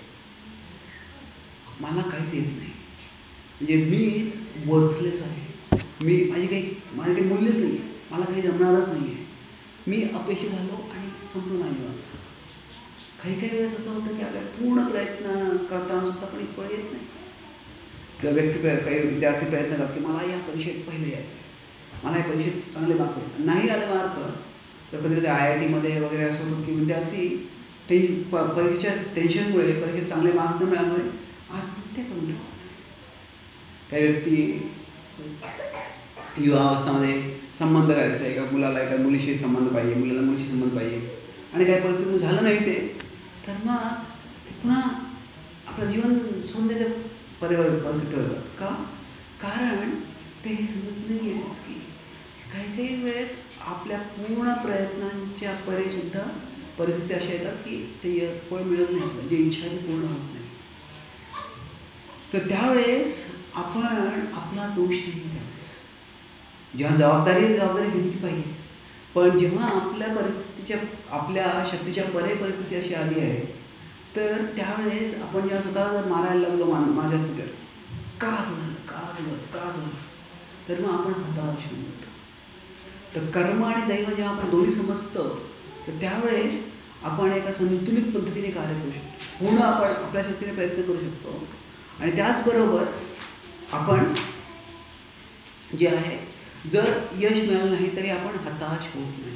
मला काहीच येत नाही, म्हणजे मीच वर्थलेस आहे, मी माझी काही माझं काही मूल्यच नाही आहे, मला काही जमणारच नाही आहे, मी अपयशी झालो आणि संपूर्ण माझी वाच. काही काही वेळेस असं होतं की आपल्या पूर्ण प्रयत्न करताना सुद्धा पण एक फळ येत नाही. किंवा व्यक्ती काही विद्यार्थी प्रयत्न करतात की मला या परीक्षेत पहिले यायचं, मला या परीक्षेत चांगले मार्क होईल, नाही आले मार्क तर कधी कधी आय आय टीमध्ये वगैरे असं होतं की विद्यार्थी ते प परीक्षेच्या टेन्शनमुळे, परीक्षेत चांगले मार्क्स न मिळाल्यामुळे आत्महत्या करून टाकतात. काही व्यक्ती युवावस्थामध्ये संबंध करायचा, एका मुलाला एका मुलीशी संबंध पाहिजे, मुलाला मुलीशी संबंध पाहिजे, आणि काही परिस्थिती झालं नाही ते, तर मग ते पुन्हा आपलं जीवन सोडून द्यायचं परिवार परिस्थिती होतात. का? कारण ते हे समजत नाही आहे की काही काही वेळेस आपल्या पूर्ण प्रयत्नांच्या परेसुद्धा परिस्थिती अशा येतात की ते फळ मिळत नाही, आपलं जे इच्छा आहे ती पूर्ण होत नाही. तर त्यावेळेस आपण आपला दोष नाही, त्यावेळेस जेव्हा जबाबदारी जबाबदारी घेतली पाहिजे, पण जेव्हा आपल्या परिस्थितीच्या आपल्या शक्तीच्या परे परिस्थिती अशी आली आहे तर त्यावेळेस आपण जेव्हा स्वतःला जर मारायला लागलो, मान माझ्या स्तुतीवर का असं झालं, का असं झालं, का असं झालं, तर मग आपण हताश होऊन जातो. तर कर्म आणि दैव जेव्हा आपण दोन्ही समजतो तर त्यावेळेस आपण एका संतुलित पद्धतीने कार्य करू शकतो, पूर्ण आपण आपल्या शक्तीने प्रयत्न करू शकतो, आणि त्याचबरोबर आपण जे आहे जर यश मिळालं नाही तरी आपण हताश होत नाही.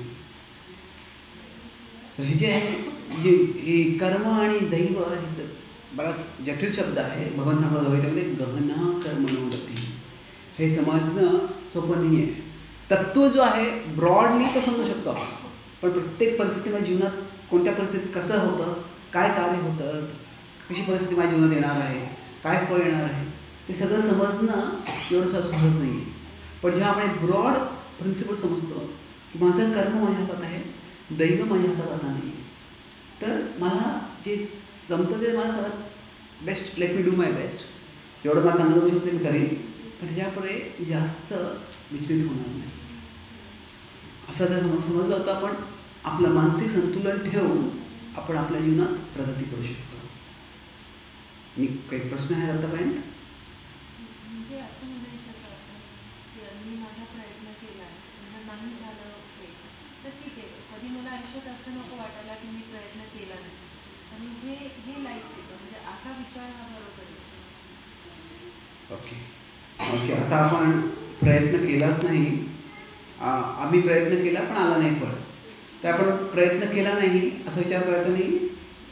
हे जे आहे जे हे कर्म आणि दैव हे बराच जटिल शब्द आहे. भगवान सांगत त्यामध्ये गहना कर्मणोगती, हे समजणं सोपं नाही आहे. तत्त्व जो आहे ब्रॉडली तो समजू शकतो आपण, पण प्रत्येक परिस्थितीमध्ये जीवनात कोणत्या परिस्थितीत कसं होतं, काय कार्य होतं, कशी परिस्थिती माझ्या जीवनात येणार आहे, काय फळ येणार आहे, ते सगळं समजणं एवढं सहज नाही आहे. पण जेव्हा आपण ब्रॉड प्रिन्सिपल समजतो की माझं कर्म माझ्या हातात आहे, दैव माझ्या हातात आता नाही, तर मला जे जमतं ते मला सगळ्यात best, let me do my best, जेवढं मला चांगलं होऊ शकतं मी करेन, पण त्याच्यापुढे जास्त विचलित होणार नाही. असं जर समज समजलं होतं आपण आपलं मानसिक संतुलन ठेवून आपण आपल्या जीवनात प्रगती करू शकतो. आणि काही प्रश्न आहेत आतापर्यंत? म्हणजे असं म्हणायचं की मी माझा प्रयत्न केला समजा नाही झालं तर ठीक आहे, कधी मला आयुष्यात असं नको वाटायला की मी प्रयत्न केला नाही, आणि हे हे लाईफ येतं, म्हणजे असा विचार हा बरोबर आहे. ओके ओके आता आपण प्रयत्न केलाच नाही, आम्ही प्रयत्न केला पण आला नाही फळ, तर आपण प्रयत्न केला नाही असा विचार करायचा नाही.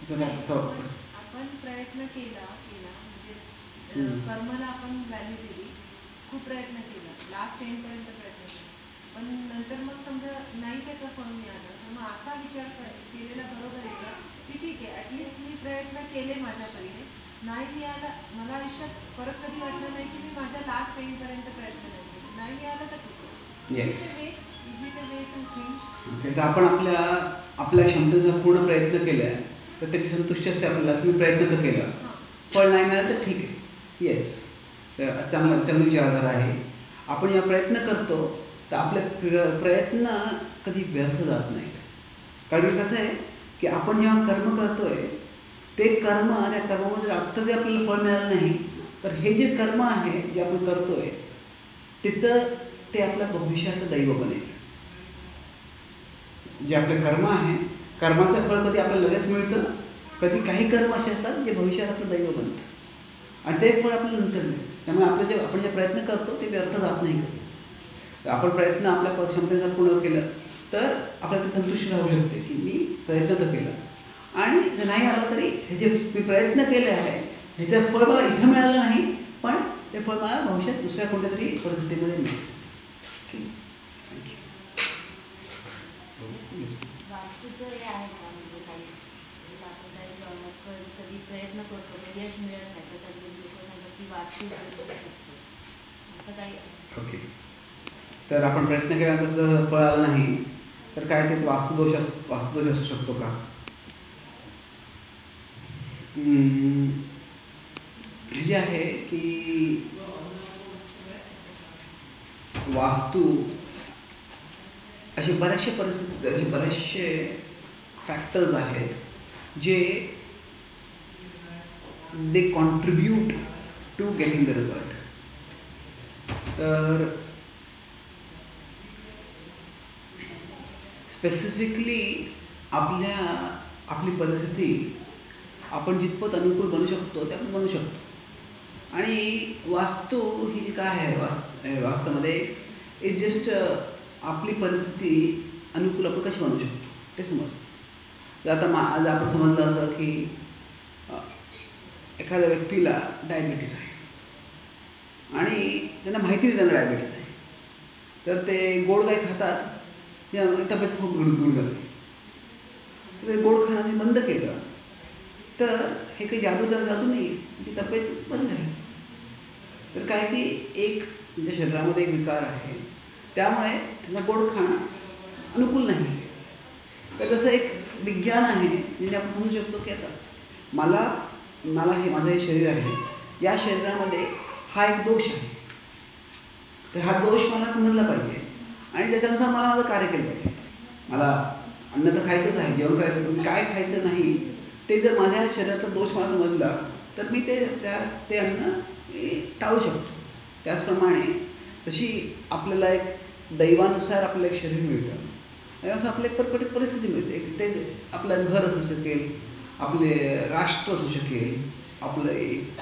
आपण प्रयत्न केला केला म्हणजे कर्माला आपण व्हॅल्यू दिली, खूप प्रयत्न केला, लास्ट एंडपर्यंत प्रयत्न केला, पण नंतर मग समजा नाही त्याचं फळ मिळालं, तर मग असा विचार केलेला बरोबर आहे का की ठीक आहे ॲटलिस्ट मी प्रयत्न केले माझ्या परीने, नाही मिळाला, मला आयुष्यात परत कधी वाटलं नाही की मी माझ्या लास्ट एंडपर्यंत प्रयत्न नाही केले, नाही मिळालं तर ठीक आहे. Yes is it a way to think? Okay, तर आपण आपल्या आपल्या क्षमतेचा पूर्ण प्रयत्न केला आहे तर त्याची संतुष्टी असते आपल्याला की मी प्रयत्न तर केला, फळ नाही मिळालं तर ठीक आहे. येस, चांगला चांगली विचारधारा आहे. आपण या प्रयत्न करतो तर आपले प्र प्रयत्न कधी व्यर्थ जात नाहीत. कारण कसं आहे की आपण जेव्हा कर्म करतो आहे ते कर्म, त्या कर्मामध्ये आत्ता जर आपल्याला फळ मिळालं नाही तर हे जे कर्म आहे जे आपण करतो आहे त्याचं ते आपल्या भविष्याचं दैव बनेल. जे आपले कर्म आहे, कर्माचं फळ कधी आपल्याला लगेच मिळतं, कधी काही कर्म असे असतात जे भविष्यात आपलं दैव बनतं आणि ते फळ आपल्याला नंतर मिळतं. त्यामुळे आपलं जे आपण जे प्रयत्न करतो ते व्यर्थ जात नाही कधी. आपण प्रयत्न आपल्या क्षमतेचा पूर्ण केलं तर आपल्याला ते संतुष्टी राहू शकते की मी प्रयत्न तर केला, आणि जर नाही आलं तरी हे जे मी प्रयत्न केले आहे ह्याचं फळ मला इथं मिळालं नाही, पण ते फळ मला भविष्यात दुसऱ्या कोणत्या तरी परिस्थितीमध्ये मिळतं. थँक्यू. वास्तूचं हे आहे का, म्हणजे काही आपण काही कधी प्रयत्न करतो यश मिळत नाही तर कधी की वास्तू असं काही? ओके, तर आपण प्रयत्न केल्यानंतर सुद्धा फळ आलं नाही तर काय ते वास्तुदोष अस वास्तुदोष असू शकतो का? हे जे आहे की वास्तू असे बऱ्याचशा परिस्थिती, असे बरेचसे फॅक्टर्स आहेत जे they contribute to getting the result. तर स्पेसिफिकली आपल्या आपली परिस्थिती आपण जितपत अनुकूल बनू शकतो ते आपण बनू शकतो. आणि वास्तू ही जी काय आहे वास्त वास्तवामध्ये इज जस्ट आपली परिस्थिती अनुकूल आपण कशी बनवू शकतो ते समजतं. आता मा आज आपण समजलं असं की एखाद्या व्यक्तीला डायबिटीस आहे आणि त्यांना माहिती नाही त्यांना डायबिटीस आहे, तर ते गोड काही खातात, तब्येत खूप गुडगुड जाते, ते गोड खाणं ते बंद केलं तर हे काही जादू जादू नाही आहे, त्याची तब्येत बंद आहे. तर काय की एक त्यांच्या शरीरामध्ये एक विकार आहे त्यामुळे त्यांना गोड खाणं अनुकूल नाही. तर तसं एक विज्ञान आहे ज्याने आपण समजू शकतो की आता मला मला हे माझं हे शरीर आहे, या शरीरामध्ये हा एक दोष आहे, तर हा दोष मला समजला पाहिजे आणि त्याच्यानुसार मला माझं कार्य केलं पाहिजे. मला अन्न तर खायचंच आहे, जेवण करायचं, पण काय खायचं नाही ते जर माझ्या शरीराचा दोष मला समजला तर मी ते त्या ते अन्न टाळू शकतो. त्याचप्रमाणे तशी आपल्याला एक दैवानुसार आपलं एक शरीर मिळतं, त्यानुसार आपल्याला एक परपटी परिस्थिती मिळते. एक ते आपलं घर असू शकेल, आपले राष्ट्र असू शकेल, आपलं एक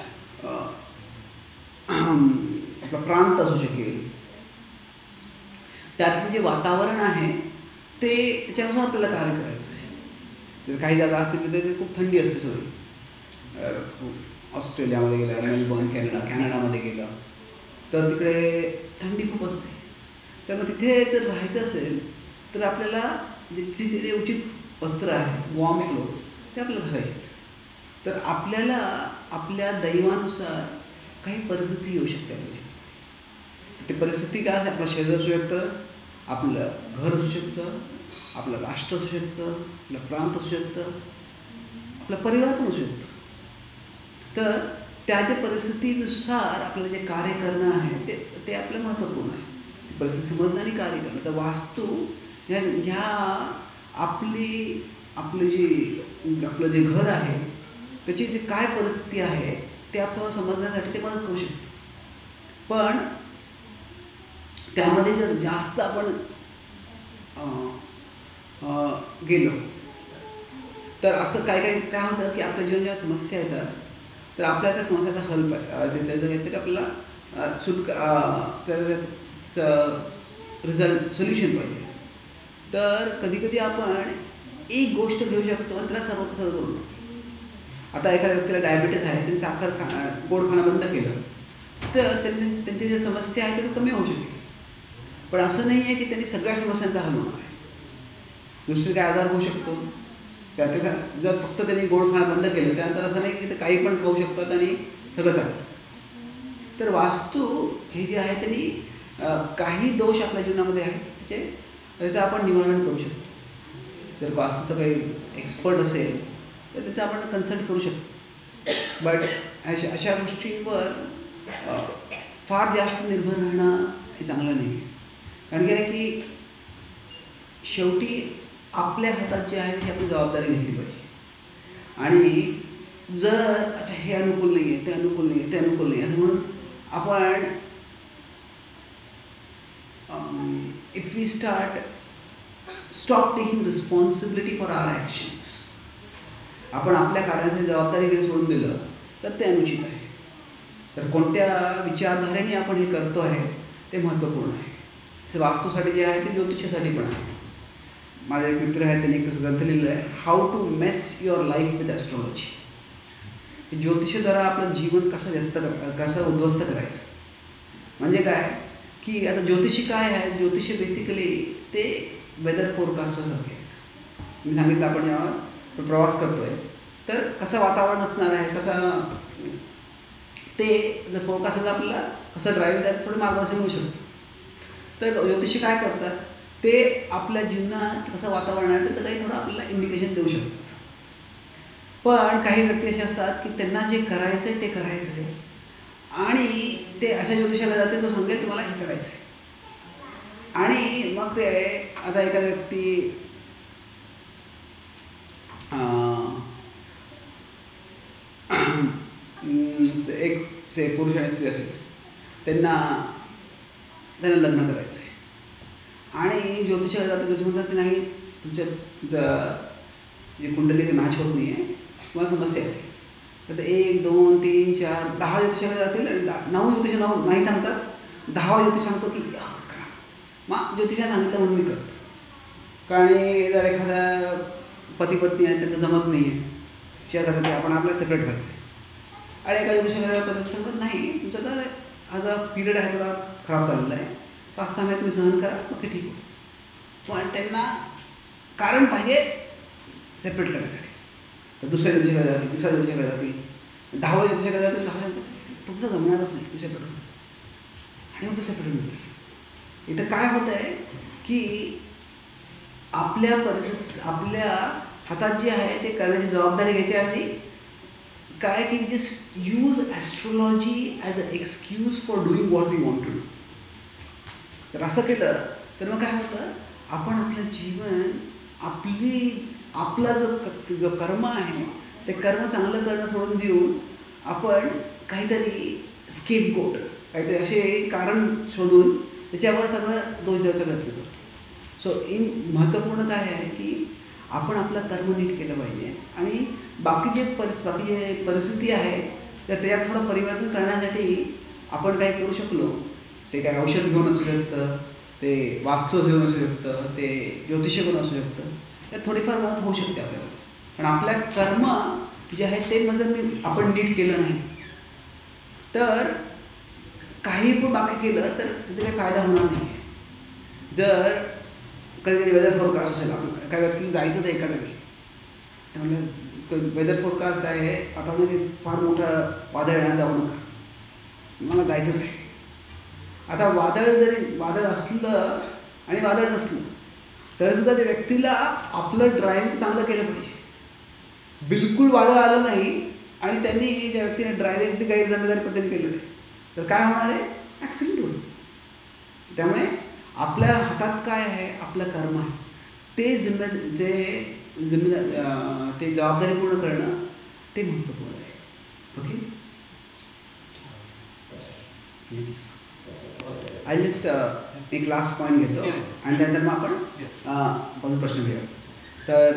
आपला प्रांत असू शकेल, त्यातलं जे वातावरण आहे ते त्याच्यानुसार आपल्याला कार्य करायचं आहे. जर काही जागा असतील तर ते खूप थंडी असते सगळी, ऑस्ट्रेलियामध्ये गेलं, मेलबर्न, कॅनडा कॅनडामध्ये गेलं तर तिकडे थंडी खूप असते. तर मग तिथे जर राहायचं असेल तर आपल्याला जे तिथे जे उचित वस्त्र आहेत, वॉर्म क्लोथ्स, ते आपल्याला घालायचे आहेत. तर आपल्याला आपल्या दैवानुसार काही परिस्थिती येऊ शकते पाहिजे. ते परिस्थिती काय, आपलं शरीर असू शकतं, आपलं घर असू शकतं, आपलं राष्ट्र असू शकतं, आपलं प्रांत असू शकतं, आपला परिवार पण असू शकतं. तर त्या ज्या परिस्थितीनुसार आपल्याला जे कार्य करणं आहे ते ते आपलं महत्त्वपूर्ण आहे. ती परिस्थिती समजणं आणि कार्य करणं. तर वास्तू ह्या ह्या आपली आपलं जे आपलं जे घर आहे त्याची जी काय परिस्थिती आहे ते आपल्याला समजण्यासाठी ते मदत करू शकतं. पण त्यामध्ये जर जास्त आपण गेलो तर असं काय काय काय होतं की आपल्या जीवनात जेव्हा समस्या येतात तर आपल्याला त्या समस्याचा हल पाहिजे, त्याचं काहीतरी आपल्याला सुटका, आपल्याला त्याचं रिझल्ट सोल्युशन पाहिजे. तर कधीकधी आपण एक गोष्ट घेऊ शकतो आणि त्याला सर्व सर्व करून टाकतो. आता एखाद्या व्यक्तीला डायबिटीस आहे, त्यांनी साखर खा गोड खाणं बंद केलं तर त्यांनी त्यांची जी समस्या आहे ती कमी होऊ शकते. पण असं नाही आहे की त्यांनी सगळ्या समस्यांचा हल होणार आहे. दुसरे काय आजार होऊ शकतो, त्याच्या जर फक्त त्यांनी गोड खाणं बंद केलं त्यानंतर असं नाही की ते काही पण खाऊ शकतात आणि सगळं चालतं. तर वास्तू हे जे आहे त्यांनी काही दोष आपल्या जीवनामध्ये आहेत त्याचे त्याचं आपण निवारण करू शकतो. जर वास्तूचं काही एक्सपर्ट असेल तर त्याचं आपण कन्सल्ट करू शकतो. बट अशा अशा गोष्टींवर फार जास्त निर्भर राहणं हे चांगलं नाही आहे. कारण काय की शेवटी आपल्या हातात जे आहे त्याची आपण जबाबदारी घेतली पाहिजे. आणि जर अच्छा हे अनुकूल नाही आहे, ते अनुकूल नाही आहे, ते अनुकूल नाही आहे असं म्हणून आपण if we start stop taking responsibility for our actions, आपण आपल्या कार्याची जबाबदारी घेऊन सोडून दिलं तर ते अनुचित आहे. तर कोणत्या विचारधारेने आपण हे करतो आहे ते महत्त्वपूर्ण आहे. वास्तूसाठी जे आहे ते ज्योतिषासाठी पण आहे. माझे एक मित्र आहेत, त्यांनी एक ग्रंथ लिहिलं आहे, how to mess your life with astrology. ज्योतिषाद्वारा आपलं जीवन कसं व्यस्त कर कसं उद्ध्वस्त करायचं. म्हणजे काय की आता ज्योतिषी काय आहे, ज्योतिषी बेसिकली ते वेदर फोरकास्टरसारखे आहेत. मी सांगितलं आपण जेव्हा प्रवास करतो आहे तर कसं वातावरण असणार आहे, कसं ते जर फोरकास्टरला आपल्याला कसं ड्राईव्ह करायचं थोडं मार्गदर्शन मिळू शकतं. तर ज्योतिषी काय करतात ते आपल्या जीवनात कसं वातावरण आहे त्याचं काही थोडं आपल्याला इंडिकेशन देऊ शकतात. पण काही व्यक्ती असे असतात की त्यांना जे करायचं आहे ते करायचं आहे आणि ते अशा ज्योतिषाकडे जाते जो सांगेल तुम्हाला हे करायचं आहे. आणि मग ते आता एखादा व्यक्ती एक से पुरुष आणि स्त्री असेल, त्यांना त्यांना लग्न करायचं आहे आणि ज्योतिषाकडे जातं त्याचं म्हणतात की नाही तुमच्या तुमचं जे कुंडली ते मॅच होत नाही आहे, तुम्हाला समस्या येते. तर ते एक दोन तीन चार दहा ज्योतिषाकडे जातील आणि दहा नऊ ज्योतिष नाव नाही सांगतात, दहावा ज्योतिष सांगतो की करा. मग ज्योतिषाने सांगितलं म्हणून मी करतो. कारण जर एखादा पती पत्नी आहे त्याचं जमत नाही आहे, शेअर करतात की आपण आपल्याला सेपरेट व्हायचं आहे आणि एका ज्योतिषाकडे जातात सांगतात नाही तुमचा तर हा जो पिरियड आहे थोडा खराब चाललेला आहे, पाच सहा महिने तुम्ही सहन करा, ओके ठीक आहे. पण त्यांना कारण पाहिजे सेपरेट करण्यासाठी. तर दुसऱ्या ज्योतिषाकडे जातील, तिसऱ्या ज्योतिषाकडे जातील, दहाव्या ज्योतिषाकडे जातील, दहाव्या तुमचं जमणारच नाही, तुम्ही सेपरेट होतं आणि मग ते सेपरेट होतं. इथं काय होतं आहे की आपल्या परिस्थिती आपल्या हातात जे आहे ते करण्याची जबाबदारी घ्यायच्याऐवजी काय की we just use astrology as a excuse for doing what we want to do. तर असं केलं तर मग काय होतं, आपण आपलं जीवन आपली आपला जो जो कर्म आहे ते कर्म चांगलं करणं सोडून देऊन आपण काहीतरी स्केपगोट काहीतरी असे कारण शोधून त्याच्यावर सगळं दोष द्यायचा प्रयत्न करतो. सो इन महत्त्वपूर्ण काय आहे की आपण आपलं कर्म नीट केलं पाहिजे आणि बाकी जे परिस बाकी जे परिस्थिती आहे तर त्याच्यात थोडं परिवर्तन करण्यासाठी आपण काही करू शकलो. ते काय औषध घेऊन असू शकतं, ते वास्तू घेऊन असू शकतं, ते ज्योतिष्य घेऊन असू शकतं, त्यात थोडीफार मदत होऊ शकते आपल्याला. पण आपल्या कर्म जे आहे ते जर मी आपण नीट केलं नाही तर काही पण बाकी केलं तर त्याचा काही फायदा होणार नाही. जर कधी कधी वेदर फोरकास्ट असेल, आपलं काही व्यक्तीला जायचंच आहे एका जागी, त्यामुळे वेदर फोरकास्ट आहे आता म्हणजे फार मोठं वादळ येण्यात जाऊ नका, मला जायचंच आहे. आता वादळ जरी वादळ असलं आणि वादळ नसलं तरीसुद्धा त्या व्यक्तीला आपलं ड्रायव्हिंग चांगलं केलं पाहिजे. बिलकुल वादळ आलं नाही आणि त्यांनी त्या व्यक्तीने ड्रायव्हिंग अगदी गैरजिम्मेदारी पद्धतीने केलेलं आहे तर काय होणार आहे? ॲक्सिडेंट होईल. त्यामुळे आपल्या हातात काय आहे? आपलं कर्म आहे. ते जिम्मे ते जिम्मेदार ते जबाबदारी पूर्ण करणं ते महत्त्वपूर्ण आहे. Okay, yes. आय जस्ट एक लास्ट पॉईंट घेतो आणि त्यानंतर मग आपण पहिला प्रश्न घेऊया. तर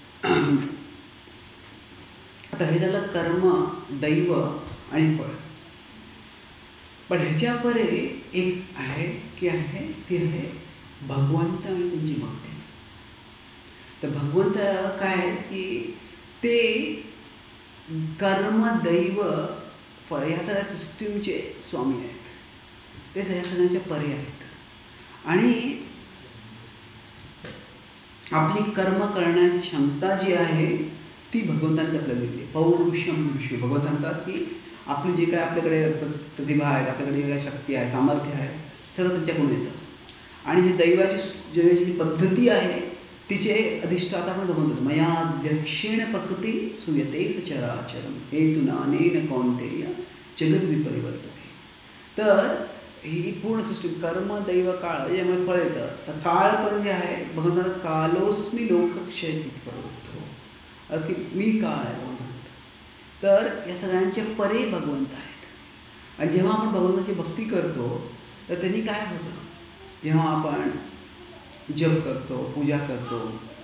आता हे झालं कर्म, दैव आणि फळ. पण ह्याच्या परे एक आहे की आहे ती आहे भगवंत आणि त्यांची भक्ती. तर भगवंत काय आहेत की ते कर्म, दैव, फळ ह्या सगळ्या सिस्टीमचे स्वामी आहेत. ते ह्या सगळ्यांचे परे आहेत आणि आपली कर्म करण्याची क्षमता जी आहे ती भगवंतांनी आपल्याला दिली. पौरुषम विश्व. भगवंत सांगतात की आपली जे काय आपल्याकडे प्रतिभा आहेत, आपल्याकडे जे काय शक्ती आहे, सामर्थ्य आहे, सर्व त्यांच्याकडून येतं. आणि ही दैवाची जी जी पद्धती आहे तिचे अधिष्ठाता पण भगवंत. मया दक्षिण प्रकृती सुयतेच चराचरम हेतुनानेन कौन्तेय जगद्विपरिवर्तते. तर ही पूर्ण सिस्टीम कर्म, दैव, काळ यामुळे फळ येतं. तर काळ पण जे आहे भगवंतात कालोस्मी लोकक्षय प्रवृत्तो, की मी काळ आहे भगवंत. तर या सगळ्यांचे परे भगवंत आहेत. आणि जेव्हा आपण भगवंताची भक्ती करतो तर त्यांनी काय होतं? जेव्हा आपण जप करतो, पूजा करतो,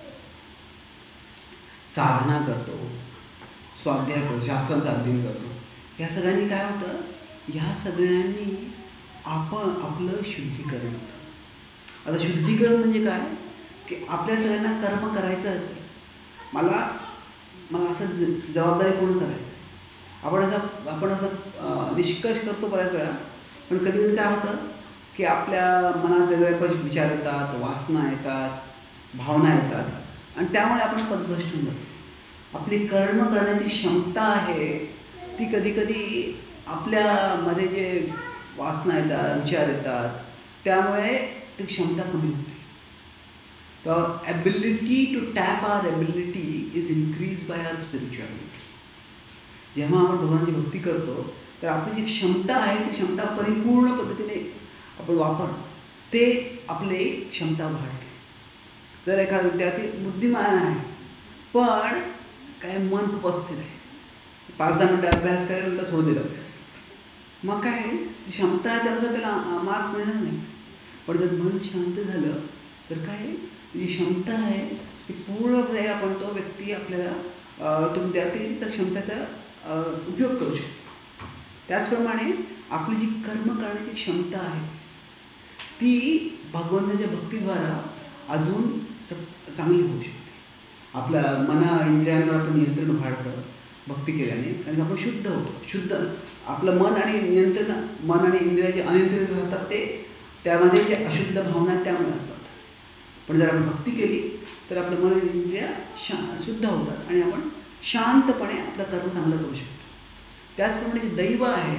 साधना करतो, स्वाध्याय करतो, शास्त्रांचं अध्ययन करतो, ह्या सगळ्यांनी काय होतं? ह्या सगळ्यांनी आपण आपलं शुद्धीकरण होतं. आता शुद्धीकरण म्हणजे काय? की आपल्या सगळ्यांना कर्म करायचं असेल, मला मला असं ज जबाबदारी पूर्ण करायचं. आपण असं आपण असं निष्कर्ष करतो बऱ्याच वेळा, पण कधी कधी काय होतं की आपल्या मनात वेगवेगळे विचार येतात, वासना येतात, भावना येतात आणि त्यामुळे आपण पथभ्रष्ट होऊन जातो. आपली कर्म करण्याची क्षमता आहे ती कधी कधी आपल्यामध्ये जे वासना येतात, विचार येतात, त्यामुळे ती क्षमता कमी होते. तर ability to tap our ability is increase by our spirituality. जेव्हा आपण भगवानची भक्ती करतो तर आपली जी क्षमता आहे ती क्षमता परिपूर्ण पद्धतीने आपण वापरतो, ते आपली क्षमता वाढते. जर एखादा विद्यार्थी बुद्धिमान आहे पण काय मन खूप अस्थिर आहे, पाच दहा मिनटं अभ्यास करायला तर सोडून दिला अभ्यास, मग काय ती क्षमता आहे त्यानुसार त्याला मार्क्स मिळणार नाही. पण जर मन शांत झालं तर काय जी क्षमता आहे ती पूर्णपणे आपण तो व्यक्ती आपल्याला तो विद्यार्थी तिचा क्षमतेचा उपयोग करू शकतो. त्याचप्रमाणे आपली जी कर्म करण्याची क्षमता आहे ती भगवंताच्या भक्तीद्वारा अजून स चांगली होऊ शकते. आपल्या मना इंद्रियांवर आपण नियंत्रण वाढतं भक्ती केल्याने आणि आपण शुद्ध होतो. शुद्ध आपलं मन आणि नियंत्रण मन आणि इंद्रिय जे अनियंत्रित राहतात ते त्यामध्ये जे अशुद्ध भावना आहेत त्यामुळे असतात. पण जर आपण भक्ती केली तर आपलं मन आणि इंद्रिय शा शुद्ध होतात आणि आपण शांतपणे आपलं कर्म चांगलं करू शकतो. त्याचप्रमाणे जे दैव आहे,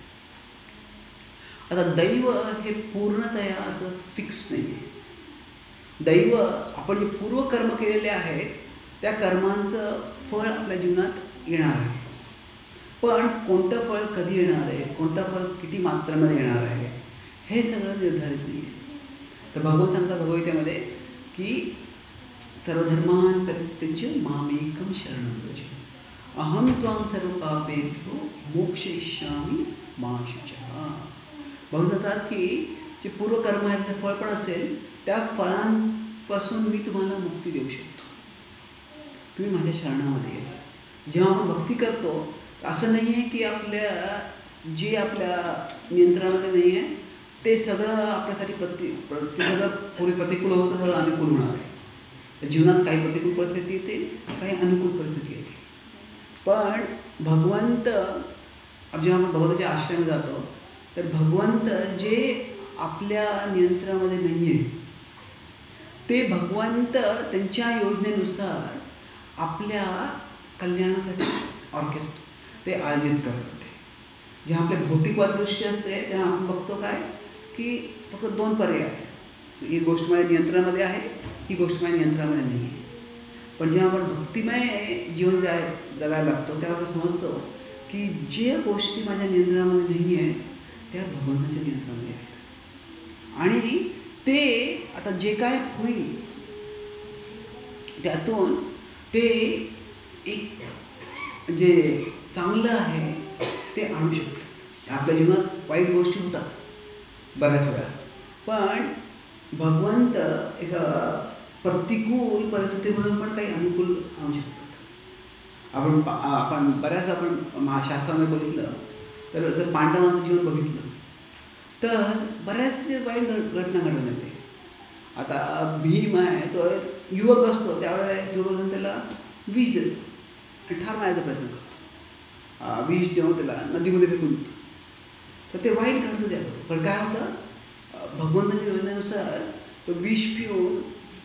आता दैव हे पूर्णतया असं फिक्स नाही आहे. दैव आपण जे पूर्वकर्म केलेले आहेत त्या कर्मांचं फळ आपल्या जीवनात येणार आहे. पण कोणतं फळ कधी येणार आहे, कोणतं फळ किती मात्रामध्ये येणार आहे हे सगळं निर्धारित नाही आहे. तर भगवंत सांगतात भगवद्गीतेमध्ये की सर्वधर्मान् परित्यज्य मामेकं शरणं व्रज अहं त्वां सर्व पापेभ्यो मोक्षयिष्यामि मा शुचः. भगवंत की जे पूर्वकर्म आहे त्याचं फळ पण असेल त्या फळांपासून मी तुम्हाला मुक्ती देऊ शकतो, तुम्ही माझ्या शरणामध्ये या. जेव्हा आपण भक्ती करतो असं नाही आहे की आपल्या जे आपल्या नियंत्रणामध्ये नाही आहे ते सगळं आपल्यासाठी प्रति प्रति सगळं पूर्वी प्रतिकूल होतं सगळं अनुकूल होणार आहे. जीवनात काही प्रतिकूल परिस्थिती येते, काही अनुकूल परिस्थिती येते. पण भगवंत जेव्हा आपण भगवंताच्या आश्रमात जातो तर भगवंत जे आपल्या नियंत्रणामध्ये नाही आहे ते भगवंत त्यांच्या योजनेनुसार आपल्या कल्याणासाठी ऑर्केस्ट्रा ते आयोजित करतात. ते जेव्हा आपले भौतिक दृष्टी असते तेव्हा आपण बघतो काय की फक्त दोन पर्याय आहेत. ही गोष्ट माझ्या नियंत्रणामध्ये आहे, ही गोष्ट माझ्या नियंत्रणामध्ये नाही आहे. पण जेव्हा आपण भक्तिमय जीवन जाय जगायला लागतो तेव्हा आपण समजतो की जे गोष्टी माझ्या नियंत्रणामध्ये नाही आहेत त्या भगवंताच्या नियंत्रणामध्ये आहेत. आणि ते आता जे काय होईल त्यातून ते एक जे चांगलं आहे ते आणू शकतात. आपल्या जीवनात वाईट गोष्टी होतात बऱ्याच वेळा, पण भगवंत एक प्रतिकूल परिस्थितीमधून पण काही अनुकूल आणू शकतात. आपण आपण बऱ्याच आपण महाशास्त्रामध्ये बघितलं तर जर पांडवांचं जीवन बघितलं तर बऱ्याच जे वाईट घटना घडत नाही. आता भीम आहे तो एक युवक असतो, त्यावेळेला दुर्योधन त्याला विष देतो आणि ठार मारायचा प्रयत्न करतो. विष देऊन त्याला नदीमध्ये फेकून देतो. तर ते वाईट घडतं त्याबरोबर. पण काय होतं, भगवंताच्या योजनेनुसार तो विष पिऊन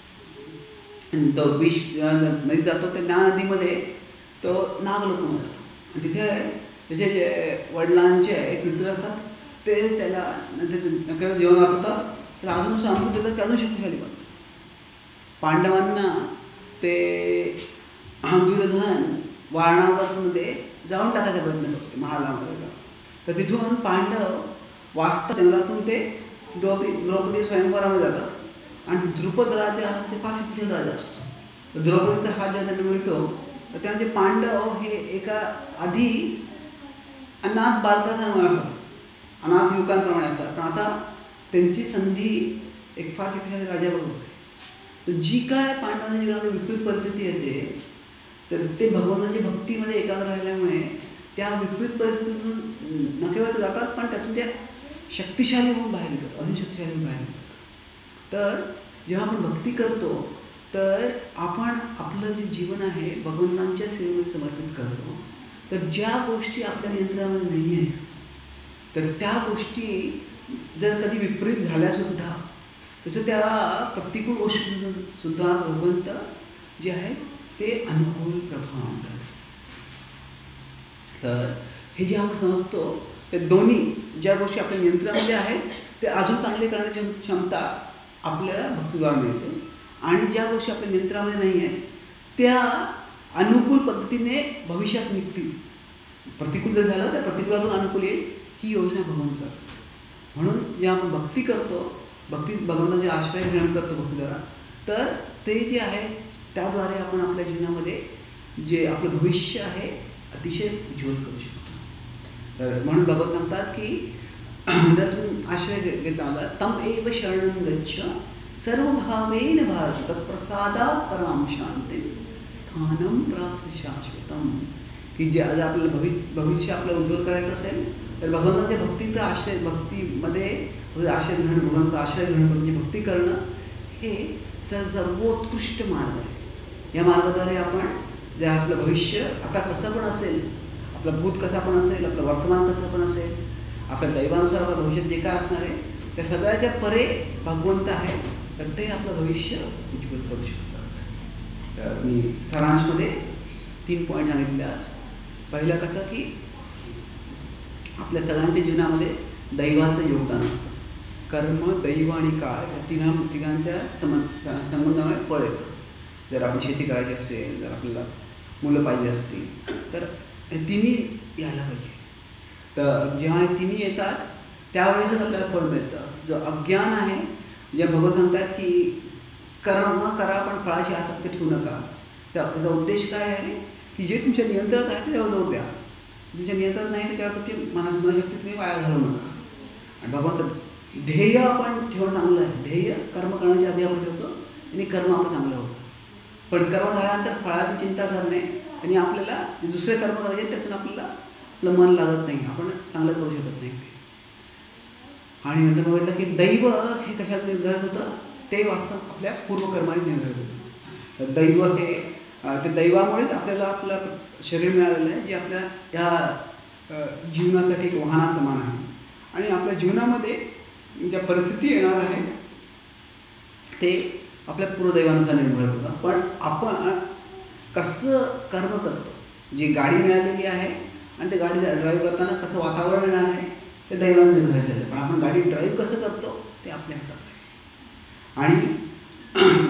तो विष नदी जातो. त्या ना नदीमध्ये तो नाग लोकून असतो आणि तिथे त्याचे जे वडिलांचे एक मित्र असतात ते त्याला जेवण वाचवतात. त्याला अजून असं अमृत देतात की अजून शक्तिशाली बनतात. पांडवांना ते दुर्योधन वारणावरमध्ये जाऊन टाकायचा प्रयत्न करतो महालामध्ये. तर तिथून पांडव वाचता जंगलातून ते द्रौपदी द्रौपदी स्वयंवरामध्ये जातात आणि द्रुपद राजा ते फार शक्तिशाली राजा असतो. तर द्रौपदीचा हात जेव्हा त्यांना मिळतो तर त्या म्हणजे पांडव हे एका आधी अनाथ बालकांप्रमाणे असतात, अनाथ युवकांप्रमाणे असतात, पण आता त्यांची संधी एक फार शक्तिशाली राजाबरोबर होते. तर जी काय पांडवांच्या जीवनामध्ये विपरीत परिस्थिती येते तर ते भगवंताच्या भक्तीमध्ये एकाग्र राहिल्यामुळे त्या विपरीत परिस्थितीतून न केवळ ते जातात पण त्यातून त्या शक्तिशाली होऊन बाहेर येतात, अजून शक्तिशाली होऊन बाहेर येतात. तर जेव्हा आपण भक्ती करतो तर आपण आपलं जे जीवन आहे भगवंतांच्या सेवेमध्ये समर्पित करतो. तर ज्या गोष्टी आपल्या नियंत्रणामध्ये नाही आहेत तर त्या गोष्टी जर कधी विपरीत झाल्यासुद्धा तसं त्या प्रतिकूल गोष्टींसुद्धा भगवंत जे आहेत ते अनुकूल प्रभाव आणतात. तर हे जे आपण समजतो ते दोन्ही ज्या गोष्टी आपल्या नियंत्रणामध्ये आहेत ते अजून चांगले करण्याची क्षमता आपल्याला भक्तीद्वारा मिळते आणि ज्या गोष्टी आपल्या नियंत्रणामध्ये नाही आहेत त्या अनुकूल पद्धतीने भविष्यात निघतील. प्रतिकूल जर झालं तर प्रतिकूलातून अनुकूल येईल ही योजना भगवंत करतो. म्हणून जेव्हा आपण भक्ती करतो, भक्ती भगवंताचे आश्रय ग्रहण करतो भक्तीद्वारा, तर ते जे आहे त्याद्वारे आपण आपल्या जीवनामध्ये जे आपलं भविष्य आहे अतिशय उज्ज्वल करू शकतो. तर म्हणून भगवंत सांगतात की जर तुम्ही आश्रय घेतला माझा तम एव शरणं गच्छ सर्वभावेन भारत तत्प्रसादात् परां शांती स्थानं प्राप्स्यसि शाश्वतम्. की जे आज आपल्याला भवि भविष्य आपल्याला उज्ज्वल करायचं असेल तर भगवंताच्या भक्तीचा आश्रय भक्तीमध्ये आश्रय ग्रहण भगवंताचा आश्रय ग्रहण म्हणजे भक्ती करणं हे सर्व सर्वोत्कृष्ट मार्ग आहे. या मार्गाद्वारे आपण जे आपलं भविष्य आता कसं पण असेल, आपलं भूत कसं पण असेल, आपलं वर्तमान कसं पण असेल, आपल्या दैवानुसार आपलं भविष्यात जे काय असणार आहे त्या सगळ्याच्या परे भगवंत आहे तर ते आपलं भविष्य उज्ज्वल करू शकतात. तर मी सारांशमध्ये तीन पॉईंट सांगितले आज. पहिलं कसं की आपल्या सगळ्यांच्या जीवनामध्ये दैवाचं योगदान असतं. कर्म, दैव आणि काळ या तिघा तिघांच्या सम संबंधामुळे फळ येतं. जर आपण शेती करायची असेल, जर आपल्याला मुलं पाहिजे असतील तर हे तिन्ही यायला पाहिजे. तर जेव्हा हे तिन्ही येतात त्यावेळेसच आपल्याला फळ मिळतं. जो अज्ञान आहे, जे भगवंत सांगतात की कर्म करा पण फळाची आसक्ती ठेवू नका. त्याचा उद्देश काय आहे की जे तुमच्या नियंत्रणात आहे त्याच्यावर जोर द्या. तुमच्या नियंत्रणात नाही त्याच्यावर तुमची मना मनशक्ती तुम्ही वाया घालवू नका. आणि भगवंत ध्येय आपण ठेवणं चांगलं आहे. ध्येय कर्म करण्याच्या आधी आपण ठेवतो आणि कर्म आपलं चांगलं होतं. पण कर्म झाल्यानंतर फळाची चिंता करणे आणि आपल्याला जे दुसरे कर्म करायचे त्यातून आपल्याला आपलं मन लागत नाही, आपण चांगलं करू शकत नाही ते. आणि नंतर बघितलं की दैव हे कशात निर्धारित होतं, ते वास्तव आपल्या पूर्वकर्माने निर्धारित होतं. तर दैव हे ते दैवामुळेच आपल्याला आपलं शरीर मिळालेलं आहे जे आपल्या ह्या जीवनासाठी एक वाहना समान आहे. आणि आपल्या जीवनामध्ये ज्या परिस्थिती येणार आहेत ते आपल्या पूर्वदैवानुसार निर्भर होतं. पण आपण कसं कर्म करतो, जी गाडी मिळालेली आहे आणि ते गाडी ड्राईव्ह करताना कसं वातावरण येणार आहे ते दैवाने निर्धारित झालं. पण आपण गाडी ड्राईव्ह कसं करतो ते आपल्या हातात आहे. आणि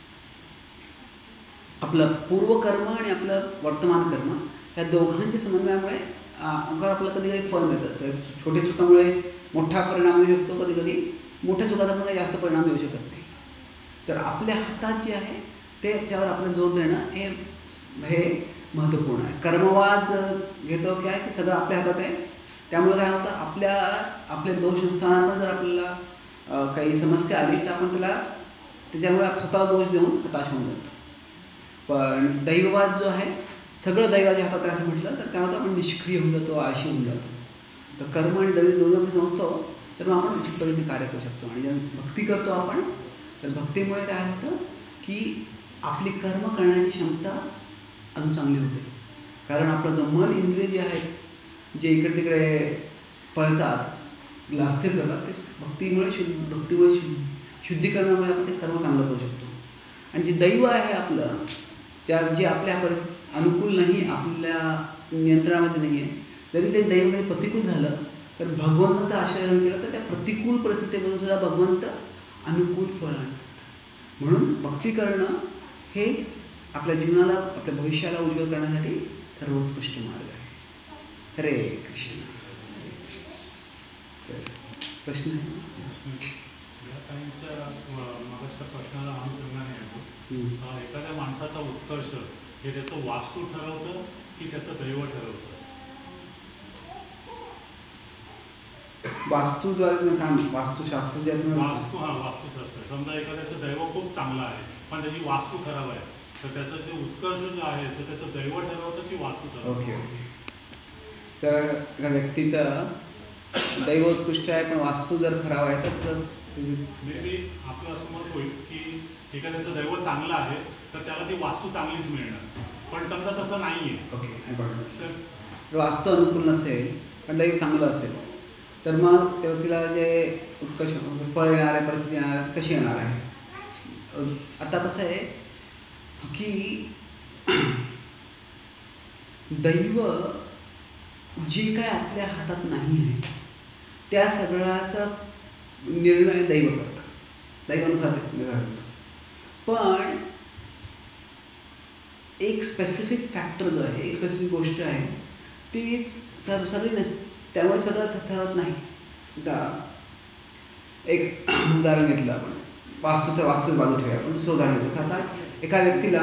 आपलं पूर्वकर्म आणि आपलं वर्तमान कर्म या दोघांच्या समन्वयामुळे अगर आपल्याला कधी काही फळ मिळतं. तर छोट्या चुकामुळे मोठा परिणाम येऊ शकतो, कधी कधी मोठ्या चुकाचा पण काही जास्त परिणाम येऊ शकत नाही. तर आपल्या हातात जे आहे त्याच्यावर आपलं जोर देणं हे हे महत्त्वपूर्ण आहे. कर्मवाद घेतो काय की सगळं आपल्या हातात आहे. त्यामुळे काय होतं, आपल्या आपले दोष नसताना जर आपल्याला काही समस्या आली तर आपण त्याला त्याच्यामुळे आपण स्वतःला दोष देऊन हताश होऊन जातो. पण दैववाद जो आहे सगळं दैवाच्या हातात आहे असं म्हटलं तर काय होतं, आपण निष्क्रिय होऊन जातो, आळशी होऊन जातो. तर कर्म आणि दैव दोघं आपण समजतो तर मग आपण उचित पद्धतीने कार्य करू शकतो. आणि जेव्हा भक्ती करतो आपण तर भक्तीमुळे काय होतं की आपली कर्म करण्याची क्षमता अजून चांगली होते. कारण आपलं जो मन इंद्रिय जे आहेत जे इकडे तिकडे पळतात, स्थिर करतात, ते भक्तीमुळे शुद्ध भक्तीमुळे शुद्ध शुद्धीकरणामुळे आपण ते कर्म चांगलं करू शकतो. आणि जे दैव आहे आपलं त्या जे आपल्या परिस्थिती अनुकूल नाही, आपल्या नियंत्रणामध्ये नाही आहे, जरी ते दैव काही प्रतिकूल झालं तर भगवंताचं आश्रय केलं तर त्या प्रतिकूल परिस्थितीमधून सुद्धा भगवंत अनुकूल फळ आणतात. म्हणून भक्ती करणं हेच आपल्या जीवनाला आपल्या भविष्याला उज्ज्वल करण्यासाठी सर्वोत्कृष्ट मार्ग आहे. हरे कृष्ण. तर प्रश्न प्रश्नाला अनुषंगाने येतो, एखाद्या माणसाचा उत्कर्ष हे त्याचं वास्तू ठरवतं की त्याचं दैव ठरवतं? वास्तूद्वारे काम वास्तुशास्त्र जे वास्तू हा वास्तुशास्त्र. समजा एखाद्याचं दैव खूप चांगलं आहे पण त्याची वास्तू खराब आहे, तर त्याचं जे उत्कर्ष जे आहे तर त्याचं दैव ठरवतं की वास्तू ठरवतं? Okay okay. तर एका व्यक्तीचं दैव उत्कृष्ट आहे पण वास्तू जर खराब आहे तर मे बी आपलं असं मत होईल की एखाद्याचं दैव चांगलं आहे तर त्याला ती वास्तू चांगलीच मिळणार, पण समजा तसं नाही आहे. ओके. तर वास्तू अनुकूल नसेल पण दैव चांगलं असेल तर मग त्या व्यक्तीला जे उत्कर्ष फळ येणार आहे, परिस्थिती येणार आहे, कशी येणार आहे? आता कसं आहे की दैव जे काय आपल्या हातात नाही आहे त्या सगळ्याचा निर्णय दैव करतं, दैवानुसार निर्णय होतो. पण एक स्पेसिफिक फॅक्टर जो आहे, एक स्पेसिफिक गोष्ट आहे तीच सर सगळी नस त्यामुळे सगळं ठरत नाही. आता एक उदाहरण घेतलं आपण, वास्तूचं वास्तू बाजू ठेवूया, आपण दुसरं उदाहरण घेतलं. आता एका व्यक्तीला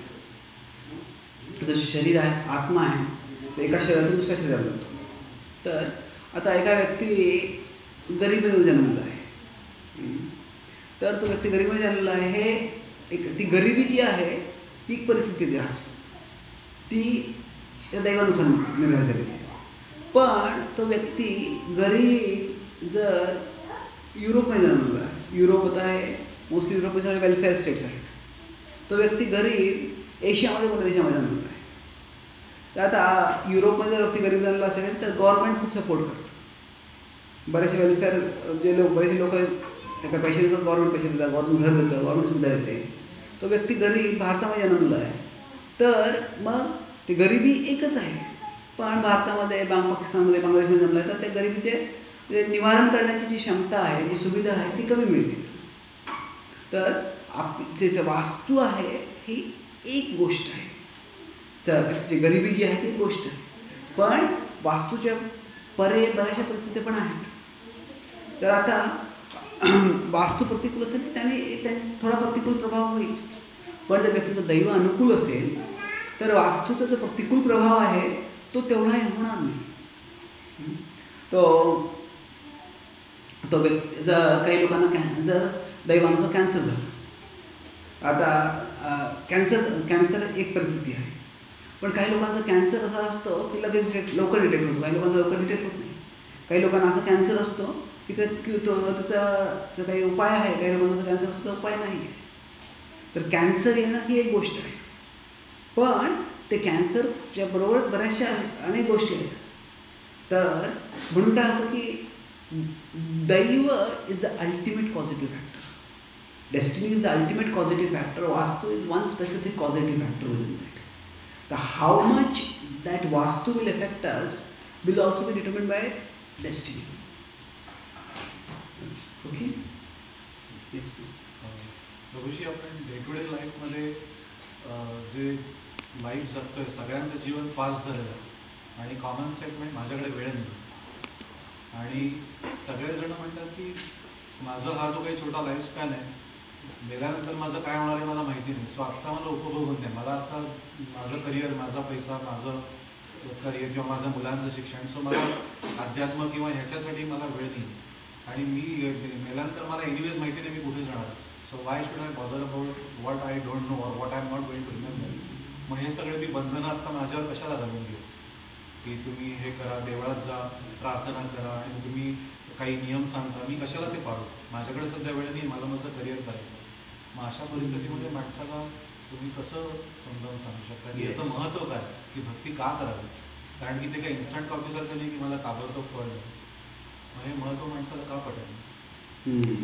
जो शरीर आहे, आत्मा आहे, तो एका शरीरातून दुसऱ्या शरीरात जातो. तर आता एका व्यक्ती गरिबीमध्ये जन्मलेला आहे, तर तो व्यक्ती गरिबीमध्ये जन्मलेला आहे, हे एक ती गरिबी जी आहे ती एक परिस्थिती आहे, ती त्या दैवानुसार निर्धारित झालेली आहे. पण तो व्यक्ती गरीब जर युरोपमध्ये जन्मलेला आहे, युरोप होत आहे मोस्टली युरोपमध्ये सगळे वेलफेअर स्टेट्स आहेत, तो व्यक्ती गरीब एशियामध्ये कोणत्या देशामध्ये जन्मलेला आहे. तर आता युरोपमध्ये जर व्यक्ती गरीब जन्मला असेल तर गव्हर्नमेंट खूप सपोर्ट करतं. बरेचसे वेलफेअर जे लोक बरेचसे लोक त्या काही पैसे देतात, गव्हर्नमेंट पैसे देतात, गव्हर्नमेंट घर देतं, गव्हर्नमेंट सुविधा देते. तो व्यक्ती गरीब भारतामध्ये जन्मलेला आहे, तर मग ती गरिबी एकच आहे. पण भारतामध्ये बांग पाकिस्तानमध्ये बांगलादेशमध्ये जन्मला आहे तर त्या गरिबीचे निवारण करण्याची जी क्षमता आहे, जी सुविधा आहे ती कमी मिळते. तर आप जे वास्तू आहे ही एक गोष्ट आहे, स व्यक्तीची गरिबी जी आहे ती एक गोष्ट आहे. पण वास्तूच्या परे बऱ्याचशा परिस्थिती पण आहेत. तर आता वास्तू प्रतिकूल असेल तर त्याने त्याने थोडा प्रतिकूल प्रभाव होईल. पण त्या व्यक्तीचं दैव अनुकूल असेल तर वास्तूचा जो प्रतिकूल प्रभाव आहे तो तेवढाही होणार नाही. तो तो व्यक्ती जर काही लोकांना कॅ जर दैवानुसार कॅन्सर झालं, आता कॅन्सर कॅन्सर एक परिस्थिती आहे. पण काही लोकांचा कॅन्सर असा असतो की लगेच डिटेक्ट लवकर डिटेक्ट होतो, काही लोकांचा लवकर डिटेक्ट होत नाही. काही लोकांना असा कॅन्सर असतो की त्या की तो त्याचा काही उपाय आहे, काही लोकांचा कॅन्सर असतो तो उपाय नाही आहे. तर कॅन्सर येणं ही एक गोष्ट आहे. पण ते कॅन्सरच्या बरोबरच बऱ्याचशा अनेक गोष्टी आहेत. तर म्हणून काय होतं की दैव is the ultimate positive factor. destiny is the ultimate causative factor, vastu is one specific causative factor within that. The how much that vastu will affect us will also be determined by destiny. Okay? Yes, please. प्रभूजी, आपण day to day लाईफमध्ये जे life जगतोय सगळ्यांचं जीवन fast झालेलं आहे आणि common statement माझ्याकडे वेळ नाही. आणि सगळेजण म्हणतात की माझा हा जो काही छोटा लाईफस्पॅन आहे गेल्यानंतर माझं काय होणार आहे मला माहिती नाही. सो आत्ता मला उपभोगून द्या. मला आत्ता माझं करिअर, माझा पैसा, माझं करिअर किंवा माझ्या मुलांचं शिक्षण, सो मला अध्यात्म किंवा ह्याच्यासाठी मला वेळ नाही. आणि मी मेल्यानंतर मला एनिवेज माहिती नाही मी कुठे जाणार. So why should I bother about what I don't know or what I am not going to remember. मग हे सगळे मी बंधनं आत्ता माझ्यावर कशाला घालून घेऊ की तुम्ही हे करा, देवळात जा, प्रार्थना करा आणि तुम्ही काही नियम सांगता, मी कशाला ते पाळू. माझ्याकडे सध्या वेळ नाही, मला माझं करिअर करायचं. मग अशा परिस्थितीमध्ये माणसाला तुम्ही कसं समजावून सांगू शकता की याचं महत्त्व काय, की भक्ती का करावी. कारण की ते काही इन्स्टंट कॉफीसारखं नाही की मला ताबडतोब फळ नाही. मग हे महत्त्व माणसाला का पटेल.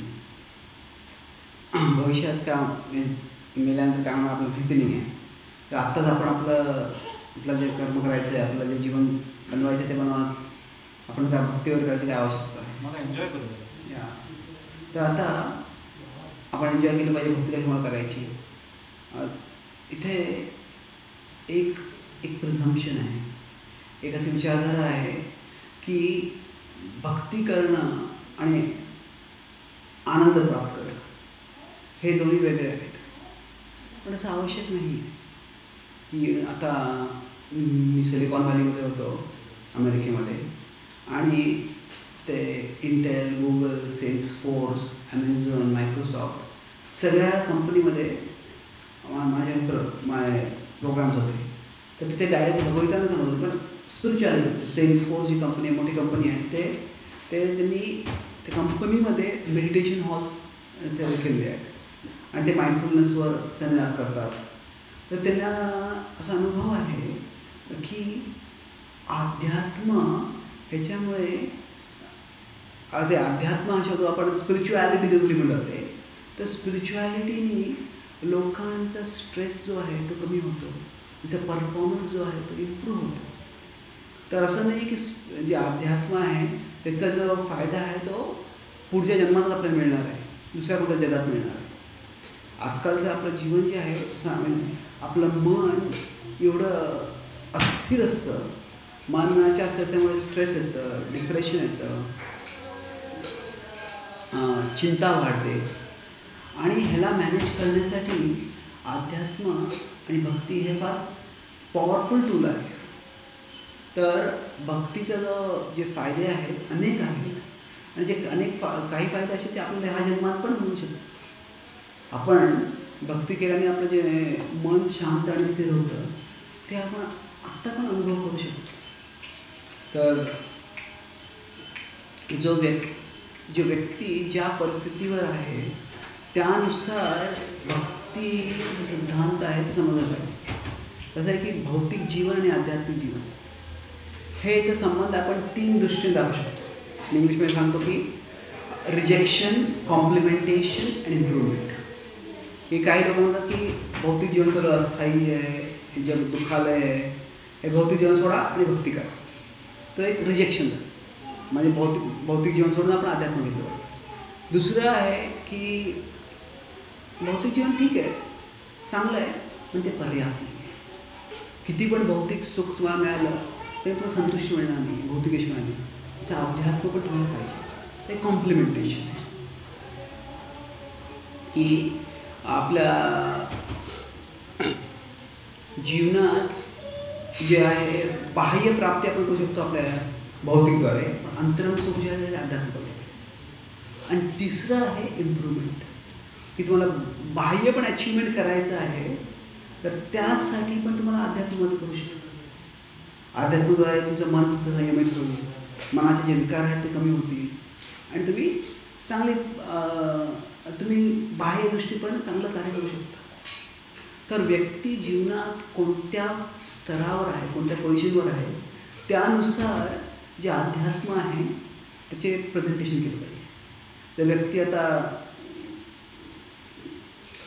भविष्यात का मेल्यानंतर काय म्हणून आपल्याला माहिती नाही आहे. तर आत्ताच आपण आपलं आपलं जे कर्म करायचं आहे, आपलं जे जीवन बनवायचं आहे ते बनवा. आपण काय भक्तीवर करायची काय आवश्यकता आहे. मला एन्जॉय करू द्या. या तर आता आपण एन्जॉय केलं पाहिजे. भक्ती कशामुळे करायची. इथे एक एक प्रिझम्पशन आहे, एक अशी विचारधारा आहे की भक्ती करणं आणि आनंद प्राप्त करणं हे दोन्ही वेगळे आहेत. पण असं आवश्यक नाही आहे की आता मी सिलिकॉन व्हॅलीमध्ये होतो अमेरिकेमध्ये आणि ते Intel, Google, Salesforce, Amazon, Microsoft सगळ्या कंपनीमध्ये माझे प्र माझे प्रोग्राम्स होते. तर तिथे डायरेक्ट भगवताना सांगत होते. पण स्पिरिच्युअलिटी होते. सेल्स फोर्स जी कंपनी आहे, मोठी कंपनी आहे, ते ते त्यांनी त्या कंपनीमध्ये मेडिटेशन हॉल्स ते केलेले आहेत आणि ते माइंडफुलनेसवर सेमिनार करतात. तर त्यांना असा अनुभव आहे की अध्यात्म ह्याच्यामुळे ते अध्यात्म हा शब्द आपण स्पिरिच्युअलिटी जर म्हणत जाते तर स्पिरिच्युअलिटीनी लोकांचा स्ट्रेस जो आहे तो कमी होतो, त्यांचा परफॉर्मन्स जो आहे तो इम्प्रूव्ह होतो. तर असं नाही की जे अध्यात्म आहे त्याचा जो फायदा आहे तो पुढच्या जन्मातच आपल्याला मिळणार आहे, दुसऱ्या कुठल्या जगात मिळणार आहे. आजकालचं आपलं जीवन जे आहे आपलं मन एवढं अस्थिर असतं, मनाच्या असतं, त्यामुळे स्ट्रेस येतं, डिप्रेशन येतं, चिंता वाढते. आणि ह्याला मॅनेज करण्यासाठी अध्यात्म आणि भक्ती हे फार पॉवरफुल टूल आहे. तर भक्तीचा जो जे फायदे आहेत अनेक आहेत आणि जे अनेक फा काही फायदे असे ते आपल्याला ह्या जन्मात पण मिळू शकतात. आपण भक्ती केल्याने आपलं जे मन शांत आणि स्थिर होतं ते आपण आत्ता पण अनुभव करू शकतो. तर जो व्यक् जो व्यक्ती ज्या परिस्थितीवर आहे त्यानुसार भक्ती जो सिद्धांत आहे ते समजलं पाहिजे. कसं आहे की भौतिक जीवन आणि आध्यात्मिक जीवन हेचा संबंध आपण तीन दृष्टीने दाखवू शकतो. इंग्लिशमध्ये सांगतो की रिजेक्शन, कॉम्प्लिमेंटेशन आणि इम्प्रूव्हमेंट. हे काही लोक म्हणतात की भौतिक जीवन सगळं अस्थायी आहे, हे जग दुःखालय आहे, हे भौतिक जीवन सोडा आणि भक्ती करा. तो एक रिजेक्शन झालं, म्हणजे भौतिक भौतिक जीवन सोडून आपण अध्यात्म घेतलं पाहिजे. दुसरं आहे की भौतिक जीवन ठीक आहे, चांगलं आहे, पण ते पर्याप्त नाही आहे. किती पण भौतिक सुख तुम्हाला मिळालं तरी तुम्हाला संतुष्टी मिळणार नाही, भौतिकेश मिळाली, त्याचं अध्यात्म पण तुम्हाला पाहिजे. ते कॉम्प्लिमेंटेशन आहे की आपल्या जीवनात जे आहे बाह्य प्राप्ती आपण करू शकतो आपल्या भौतिकद्वारे, पण अंतरंग सुख जे आहे अध्यात्म आहे. आणि तिसरं आहे इम्प्रूव्हमेंट, की तुम्हाला बाह्य पण अचिव्हमेंट करायचं आहे तर त्यासाठी पण तुम्हाला अध्यात्म मदत करू शकतं. अध्यात्माद्वारे तुमचं मन तुमचं संयमित होईल, मनाचे जे विकार आहेत ते कमी होतील आणि तुम्ही चांगले तुम्ही बाह्य दृष्टीपणे चांगलं कार्य करू शकता. तर व्यक्ती जीवनात कोणत्या स्तरावर आहे, कोणत्या पोझिशनवर आहे त्यानुसार जे अध्यात्म आहे त्याचे प्रेझेंटेशन केलं पाहिजे. जर व्यक्ती आता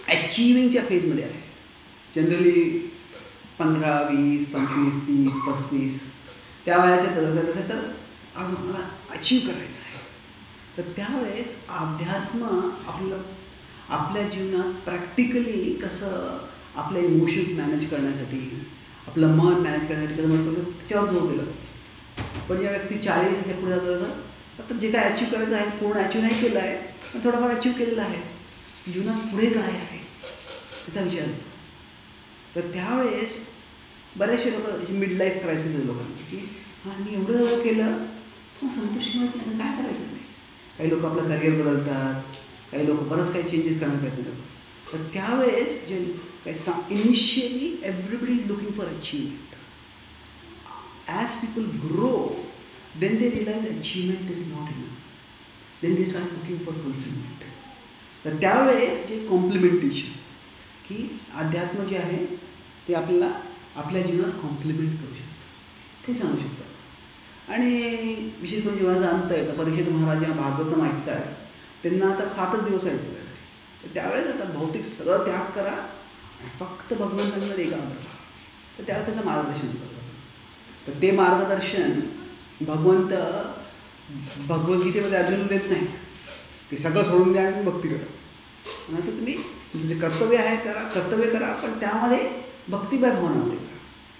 अचिव्हिंगच्या फेजमध्ये आहे. जनरली पंधरा वीस पंचवीस तीस पस्तीस त्या वयाच्या तर तर अजून मला अचीव करायचं आहे. तर त्यावेळेस अध्यात्म आपलं आपल्या जीवनात प्रॅक्टिकली कसं आपले इमोशन्स मॅनेज करण्यासाठी, आपलं मन मॅनेज करण्यासाठी कसं म्हणतो त्याच्यावर जोर दिलं. पण ज्या व्यक्ती चाळीसच्या पुढे जातं जातं तर जे काय अचीव करायचं आहे पूर्ण अचीव नाही केलं आहे पण थोडंफार अचीव केलेलं आहे. जीवनात पुढे काय आहे त्याचा विचार येतो. तर त्यावेळेस बरेचसे लोक मिड लाईफ क्रायसिस आहे लोकांना की हां मी एवढं केलं मग संतुष्टी मिळत नाही, काय करायचं नाही. काही लोक आपलं करिअर बदलतात, काही लोक बरंच काही चेंजेस करण्याचा प्रयत्न करतात. तर त्यावेळेस जे काही सा initially everybody is looking for achievement. As people grow then they realise achievement is not enough. Then they start looking for fulfilment. तर त्यावेळेस जे कॉम्प्लिमेंटेशन की अध्यात्म जे आहे ते आपल्याला आपल्या जीवनात कॉम्प्लिमेंट करू शकतं ते सांगू शकतो. आणि विशेष करून जेव्हा जाणता येतं परीक्षेत महाराज जेव्हा भागवतम ऐकतात त्यांना आता सातच दिवस आहेत वगैरे. तर त्यावेळेस आता भौतिक सगळं त्याग करा आणि फक्त भगवंतांमध्ये एकाग्र व्हा. तर त्यावेळेस त्याचं मार्गदर्शन केलं जातं. तर ते मार्गदर्शन भगवंत भगवद्गीतेमध्ये अर्जुन देत नाहीत की सगळं सोडून द्या आणि तुम्ही भक्ती करा. म्हणून तुम्ही तुमचं जे कर्तव्य आहे करा, कर्तव्य करा पण त्यामध्ये भक्तिमय भावनामध्ये करा.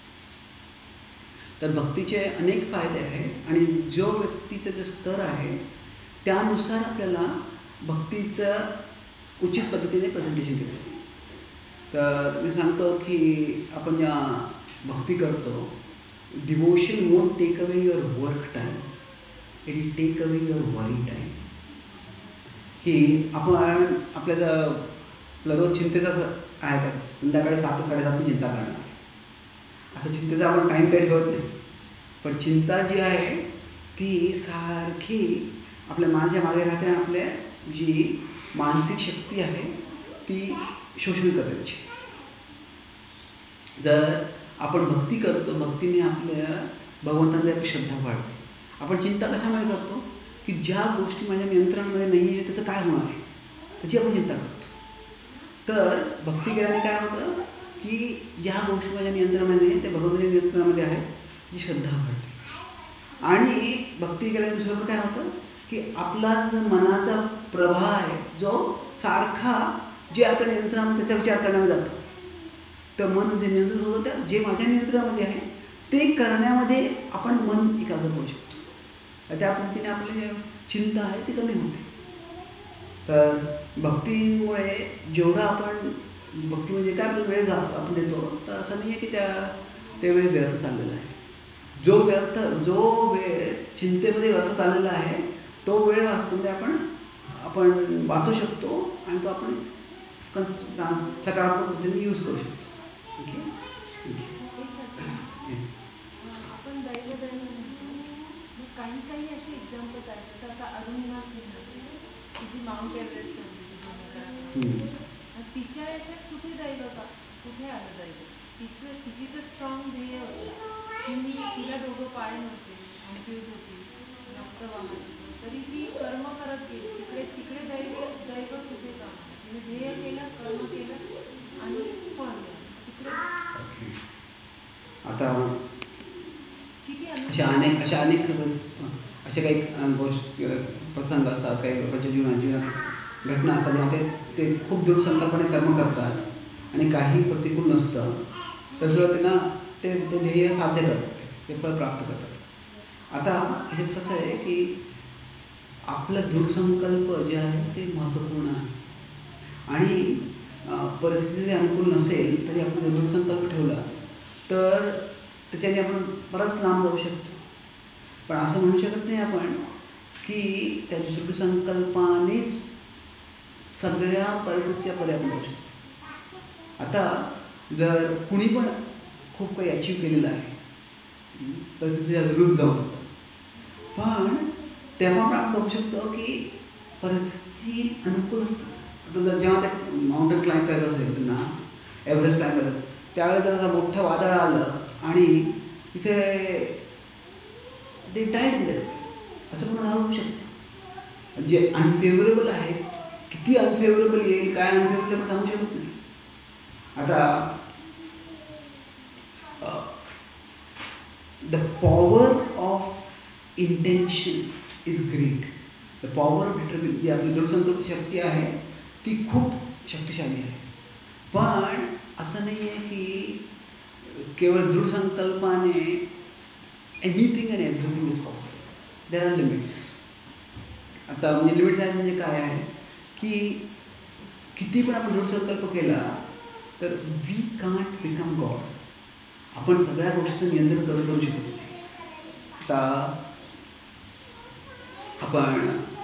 तर भक्तीचे अनेक फायदे आहेत आणि जो व्यक्तीचं जे स्तर आहे त्यानुसार आपल्याला भक्तीचं उचित पद्धतीने प्रेझेंटेशन केलं जातं. तर मी सांगतो की आपण ज्या भक्ती करतो devotion won't take away your work time, it will take away your worry time. की आपण आपल्या जर आपलं रोज चिंतेचं असं आहे का संध्याकाळी सात साडेसात मी चिंता करणार आहे असं चिंतेचा आपण टाईम काही ठेवत नाही. पण चिंता जी आहे ती सारखी आपल्या माझ्या मागे राहते आणि आपल्या जी मानसिक शक्ती आहे ती शोषण करते त्याची. जर आपण भक्ती करतो भक्तीने आपल्या भगवंतांमध्ये आपली श्रद्धा वाढते. आपण चिंता कशामुळे करतो की ज्या गोष्टी माझ्या नियंत्रणामध्ये नाही आहे त्याचं काय होणार आहे त्याची आपण चिंता करतो. तर भक्ती केल्याने काय होतं की ज्या गोष्टी माझ्या नियंत्रणामध्ये नाही ते भगवंताच्या नियंत्रणामध्ये आहेत जी श्रद्धा वाढते. आणि भक्ती केल्याने दुसरं काय होतं की आपला जो मनाचा प्रवाह आहे जो सारखा जे आपल्या नियंत्रणामध्ये त्याचा विचार करण्यामध्ये जातो तर मन जे नियंत्रित होतं त्या जे माझ्या नियंत्रणामध्ये आहे ते करण्यामध्ये आपण मन एकाग्र होऊ शकतो. त्या पद्धतीने आपली चिंता आहे ती कमी होते. तर भक्तीमुळे जेवढं आपण भक्ती म्हणजे काय आपल्याला वेळ घा आपण देतो तर असं नाही आहे की त्या ते वेळ व्यर्थ चाललेला आहे. जो व्यर्थ जो वेळ चिंतेमध्ये व्यर्थ चाललेला आहे तो वेळ असतो म्हणजे आपण आपण वाचू शकतो आणि तो आपण कन्स सकारात्मक पद्धतीने यूज करू शकतो. Okay yes. आपण दैव दैव म्हणतो काही काही असे एक्झाम्पल्स आहेत जसं आता अरुणिमा सिन्हा तिची माउंट एव्हरेस्ट चढली तिच्या याच्यात कुठे दैव का कुठे आलं दैव. तिचं तिची तर स्ट्रॉंग ध्येय होतं की मी तिला दोघं पाय नव्हते अम्प्यूट होती रक्त वाहत होतं तरी ती कर्म करत गेली. तिकडे तिकडे दैव दैव कुठे का तिने ध्येय केलं कर्म केलं आणि फळ मिळालं तिकडे. आता किती अशा अनेक अशा अनेक असे काही गोष्टी प्रसंग असतात काही लोकांच्या जीवनात जीवनात घटना असतात जेव्हा ते ते खूप दृढ संकल्पने कर्म करतात आणि काही प्रतिकूल नसतं तर सुद्धा त्यांना ते ते ध्येय साध्य करतात ते फळ प्राप्त करतात. आता ह्याच्यात कसं आहे की आपलं दृढसंकल्प जे आहे ते महत्त्वपूर्ण आहे आणि परिस्थिती जरी अनुकूल नसेल तरी आपण जर दृढसंकल्प ठेवला तर त्याच्याने आपण बराच लांब जाऊ शकतो. पण असं म्हणू शकत नाही आपण की त्या दृढसंकल्पानेच सगळ्या परिस्थितीच्या परी आपण जाऊ शकतो. आता जर कुणी पण खूप काही अचीव केलेलं आहे परिस्थितीच्या विरुद्ध जाऊ शकतो पण तेव्हा पण आपण बघू शकतो की परिस्थिती अनुकूल असतात. आता जर जेव्हा त्या माउंटेन क्लाइंब करायचं असेल त्यांना एव्हरेस्ट क्लाइंब करतात त्यावेळेस जर मोठं वादळ आलं आणि इथे ते डायड इन दॅट असं पण झालं होऊ शकतं. जे अनफेवरेबल आहे किती किती अनफेवरेबल येईल, काय अनफेवरेबल आपण सांगू शकत नाही. आता the power of intention is great. The power of determine, जी आपली दृढसंकल्प शक्ती आहे ती खूप शक्तिशाली आहे. पण असं नाही आहे की केवळ दृढसंकल्पाने anything and everything is possible. There are limits. आता म्हणजे लिमिट्स आहेत म्हणजे काय आहे की किती पण आपण दृढसंकल्प केला तर वी कांट बिकम गॉड. आपण सगळ्या गोष्टीचं नियंत्रण करू करू शकतो. आता आपण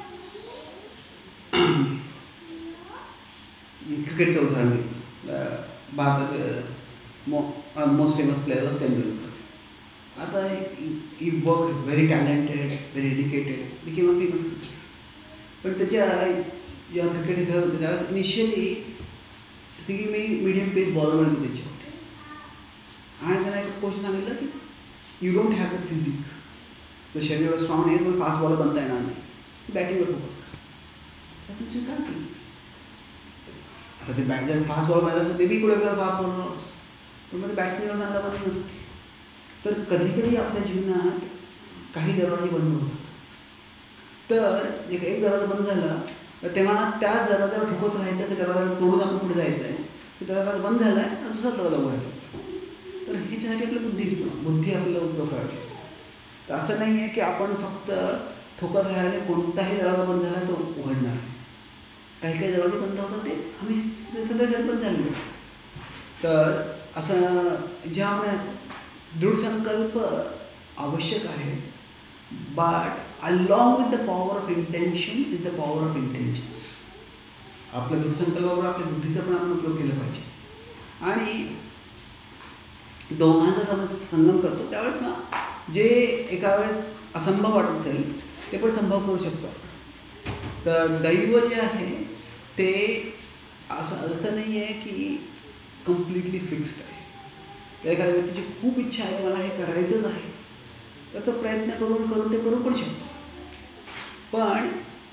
क्रिकेटचं उदाहरण घेतलं. भारतात मो most famous player was Tendulkar. आता he work very talented, very dedicated, became a famous cricketer. पण त्याच्या जेव्हा क्रिकेट खेळत होते त्यावेळेस इनिशियली की मी मीडियम पेस बॉलर बनण्याची इच्छा होती. आणि त्याला एक कोच सांगितलं की you don't have the physique, तर शरीर एवढं स्ट्रॉंग नाही, पण फास्ट बॉलर बनता येणार नाही, बॅटिंगवर फोकस कर. असं स्वीकार केलं. आता ते बॅट जर फास्ट बॉल बनायचं तर मे बी कुठे आपल्याला फास्ट बॉलर असतो, पण मग ते बॅट्समॅनवर चांगला बनत नसते. तर कधी कधी आपल्या जीवनात काही दरवाजे बंद होतात. तर एक एक दरवाजा बंद झाला तर तेव्हा त्याच दरवाजावर ठोकत राहायचं की दरवाजा तोडून आपण पुढे जायचं आहे, की दरवाजा बंद झाला आहे तर दुसरा दरवाजा उघडायचा. तर ह्याच्यासाठी आपली बुद्धी असतो, बुद्धी आपल्याला उपयोग करायची असते. तर असं नाही आहे की आपण फक्त ठोकत राहिल्याने कोणताही दरवाजा बंद झाला तो उघडणार. काही काही दरवाजे बंद होतात ते आम्ही सध्यासाठी बंद झालेले असतात. तर असं ज्यामुळे दृढसंकल्प आवश्यक आहे, but along with the power of intention is the power of intentions. आपल्या दृढसंकल्पावर आपल्या बुद्धीचा पण आपण उपयोग केला पाहिजे. आणि दोघांचा आपण संगम करतो त्यावेळेस मग जे एका वेळेस असंभव वाटत असेल ते पण संभव करू शकतो. तर दैव जे आहे ते असं असं नाही आहे की कम्प्लिटली फिक्स्ड आहे. तर एखाद्या व्यक्तीची खूप इच्छा आहे, मला हे करायचंच आहे, तर तो प्रयत्न करून करून ते करू पण शकतो. पण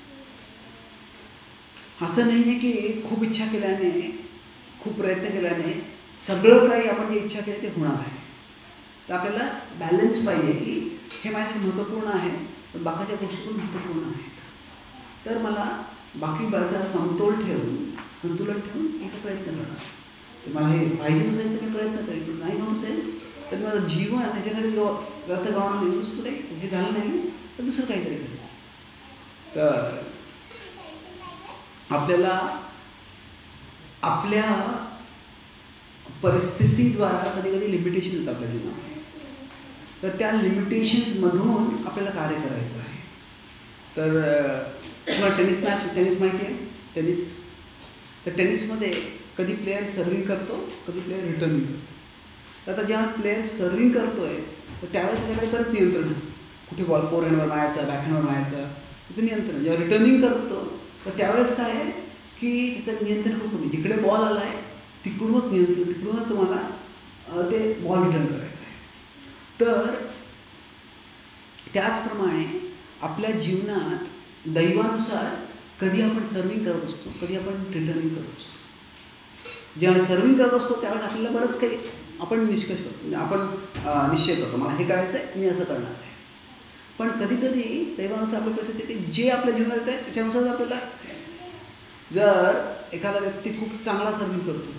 असं नाही आहे की खूप इच्छा केल्याने, खूप प्रयत्न केल्याने सगळं काही आपण जे इच्छा केली ते होणार आहे. तर आपल्याला बॅलन्स पाहिजे की हे माझ्यासाठी महत्त्वपूर्ण आहे पण बाकीच्या गोष्टी पण महत्त्वपूर्ण आहेत. तर मला बाकी बाजूचा समतोल ठेवून, संतुलन ठेवून एका प्रयत्न करणार. तर मला हे पाहिजे असेल तर मी प्रयत्न करेन, पण नाही होत असेल तर मी माझं जीवन त्याच्यासाठी व्यर्थ गमावून देऊ. दुसरं काही हे झालं नाही तर दुसरं काहीतरी करेन. तर आपल्याला आपल्या परिस्थितीद्वारा कधी कधी लिमिटेशन येतात आपल्या जीवनामध्ये. तर त्या लिमिटेशन्समधून आपल्याला कार्य करायचं आहे. तर तुम्हाला टेनिस मॅच टेनिस माहिती आहे टेनिस. तर टेनिसमध्ये कधी प्लेयर सर्विंग करतो, कधी प्लेयर रिटर्निंग करतो. आता जेव्हा प्लेयर सर्विंग करतो आहे तर त्यावेळेस त्याच्याकडे परत नियंत्रण आहे. कुठे बॉल फोर हँडवर मारायचा, बॅक हँडवर मारायचा, त्याचं नियंत्रण. जेव्हा रिटर्निंग करतो तर त्यावेळेस काय आहे की त्याचं नियंत्रण खूप कमी. जिकडे बॉल आला आहे तिकडूनच नियंत्रण, तिकडूनच तुम्हाला ते बॉल रिटर्न करायचं आहे. तर त्याचप्रमाणे आपल्या जीवनात दैवानुसार कधी आपण सर्विंग करत असतो, कधी आपण रिटर्निंग करत असतो. जेव्हा सर्विंग करत असतो त्यावेळेस आपल्याला बरंच काही आपण निष्कर्ष करतो, म्हणजे आपण निश्चय करतो मला हे करायचं आहे, मी असं करणार आहे. पण कधी कधी दैवानुसार आपली परिस्थिती की जे आपल्या जीवनात येत आहे त्याच्यानुसार आपल्याला जर एखादा व्यक्ती खूप चांगला सर्विंग करतो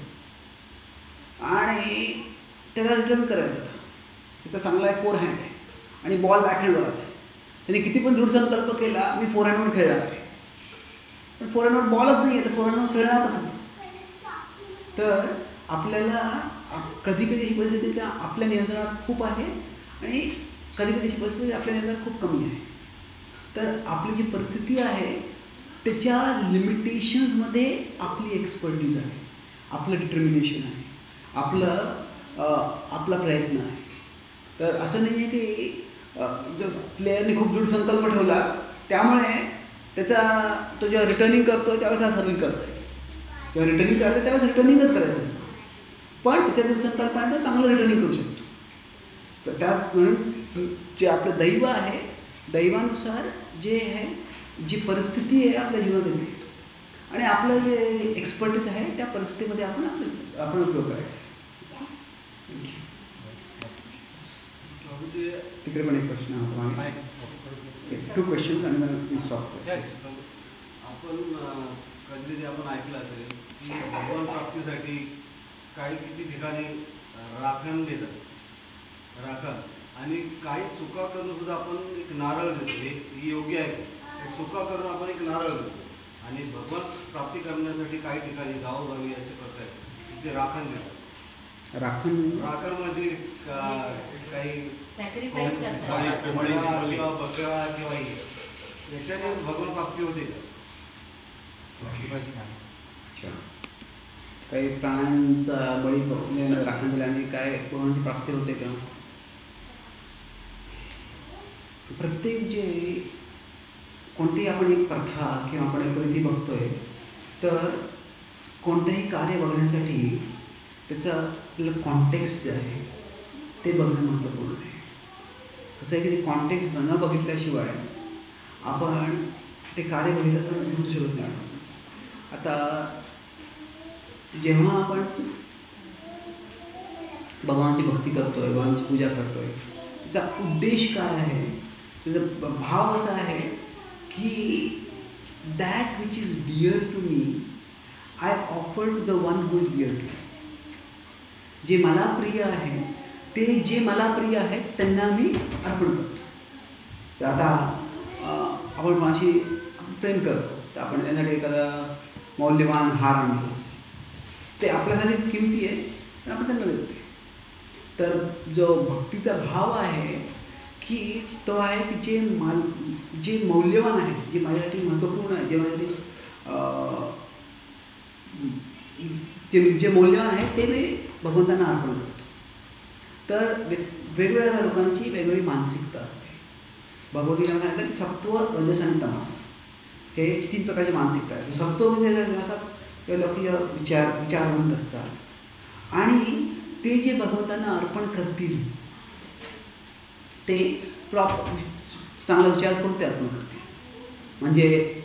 आणि त्याला रिटर्न करायचं होतं, त्याचा चांगला आहे फोर हँड आहे आणि बॉल बॅक हँडवर आला आहे, त्याने किती पण दृढसंकल्प केला मी फोर हँडवर खेळणार आहे, पण फोर हँडवर बॉलच नाही आहे तर फोर हँडवर खेळणार कसं. तर आपल्याला कधी कधी ही परिस्थिती की आपल्या नियंत्रणात खूप आहे आणि कधी कधी ही परिस्थिती आपल्या नियंत्रणात खूप कमी आहे. तर आपली जी परिस्थिती आहे त्याच्या लिमिटेशन्समध्ये आपली एक्सपर्टीज आहे, आपलं डिटर्मिनेशन आहे, आपलं आपला प्रयत्न आहे. तर असं नाही आहे की जो प्लेयरने खूप दृढ संकल्प ठेवला त्यामुळे त्याचा तो जेव्हा रिटर्निंग करतो त्यावेळेस हा सर्विंग करतो आहे, जेव्हा रिटर्निंग करतो त्यावेळेस रिटर्निंगच करायचं, पण त्याच्या दृढ संकल्पाने तो चांगलं रिटर्निंग करू शकतो. तर त्या म्हणून जे आपलं दैव आहे, दैवानुसार जे आहे जी परिस्थिती आहे आपल्या जीवनात येते आणि आपलं जे एक्सपर्टीज आहे त्या परिस्थितीमध्ये आपण आपलं आपण उपयोग करायचा. तिकडे पण एक प्रश्न होता मागे. टू क्वेश्चन्स आणि स्टॉप. आपण कधीतरी आपण ऐकलं असेल की भगवान प्राप्तीसाठी काही किती ठिकाणी राखण देतात, राखण, आणि काही चुका करून सुद्धा आपण एक नारळ देतो. हे योग्य आहे. एक चुका करून आपण एक नारळ देतो आणि भगवान प्राप्ती करण्यासाठी काही ठिकाणी गावोगावी असे करतात ते राखण देतात. राखण राखण म्हणजे काही किंवा बकरा किंवा याच्याने भगवान प्राप्ती होते. अच्छा, काही प्राण्यांचा बळी राखण दिल्याने काय भगवानची प्राप्ती होते का? प्रत्येक जे कोणतीही आपण एक प्रथा किंवा आपण एक रीती बघतोय तर कोणतंही कार्य बघण्यासाठी त्याचं आपलं कॉन्टेक्स्ट जे आहे ते बघणं महत्त्वपूर्ण आहे. कसं आहे की ते कॉन्टेक्स्ट न बघितल्याशिवाय आपण ते कार्य बघितलं तर समजू शकत नाही. आता जेव्हा आपण भगवानची भक्ती करतोय, भगवानची पूजा करतोय, त्याचा उद्देश काय आहे, त्याचा भाव असा आहे की that which is dear to me I offer to the one who is dear to me. जे मला प्रिय आहे ते जे मला प्रिय आहेत त्यांना मी अर्पण करतो. आता आपण कोणाशी प्रेम करतो तर आपण त्यासाठी एखादा मौल्यवान हार आणतो, ते आपल्यासाठी किमती आहे पण आपण त्यांना देतो. तर जो भक्तीचा भाव आहे की तो आहे की जे माल जे मौल्यवान आहे, जे माझ्यासाठी महत्त्वपूर्ण आहे, जे माझ्यासाठी जे जे मौल्यवान आहे ते मी भगवंतांना अर्पण करतो. तर वे वेगवेगळ्या लोकांची वेगवेगळी मानसिकता असते. भगवद्गीता सांगितलं की सत्व, रजस आणि तमस हे तीन प्रकारची मानसिकता आहे. सत्व म्हणजे असतात लोक विचार विचारवंत असतात आणि ते जे भगवंतांना अर्पण करतील ते प्रॉप चांगला विचार करून ते अर्पण करतील. म्हणजे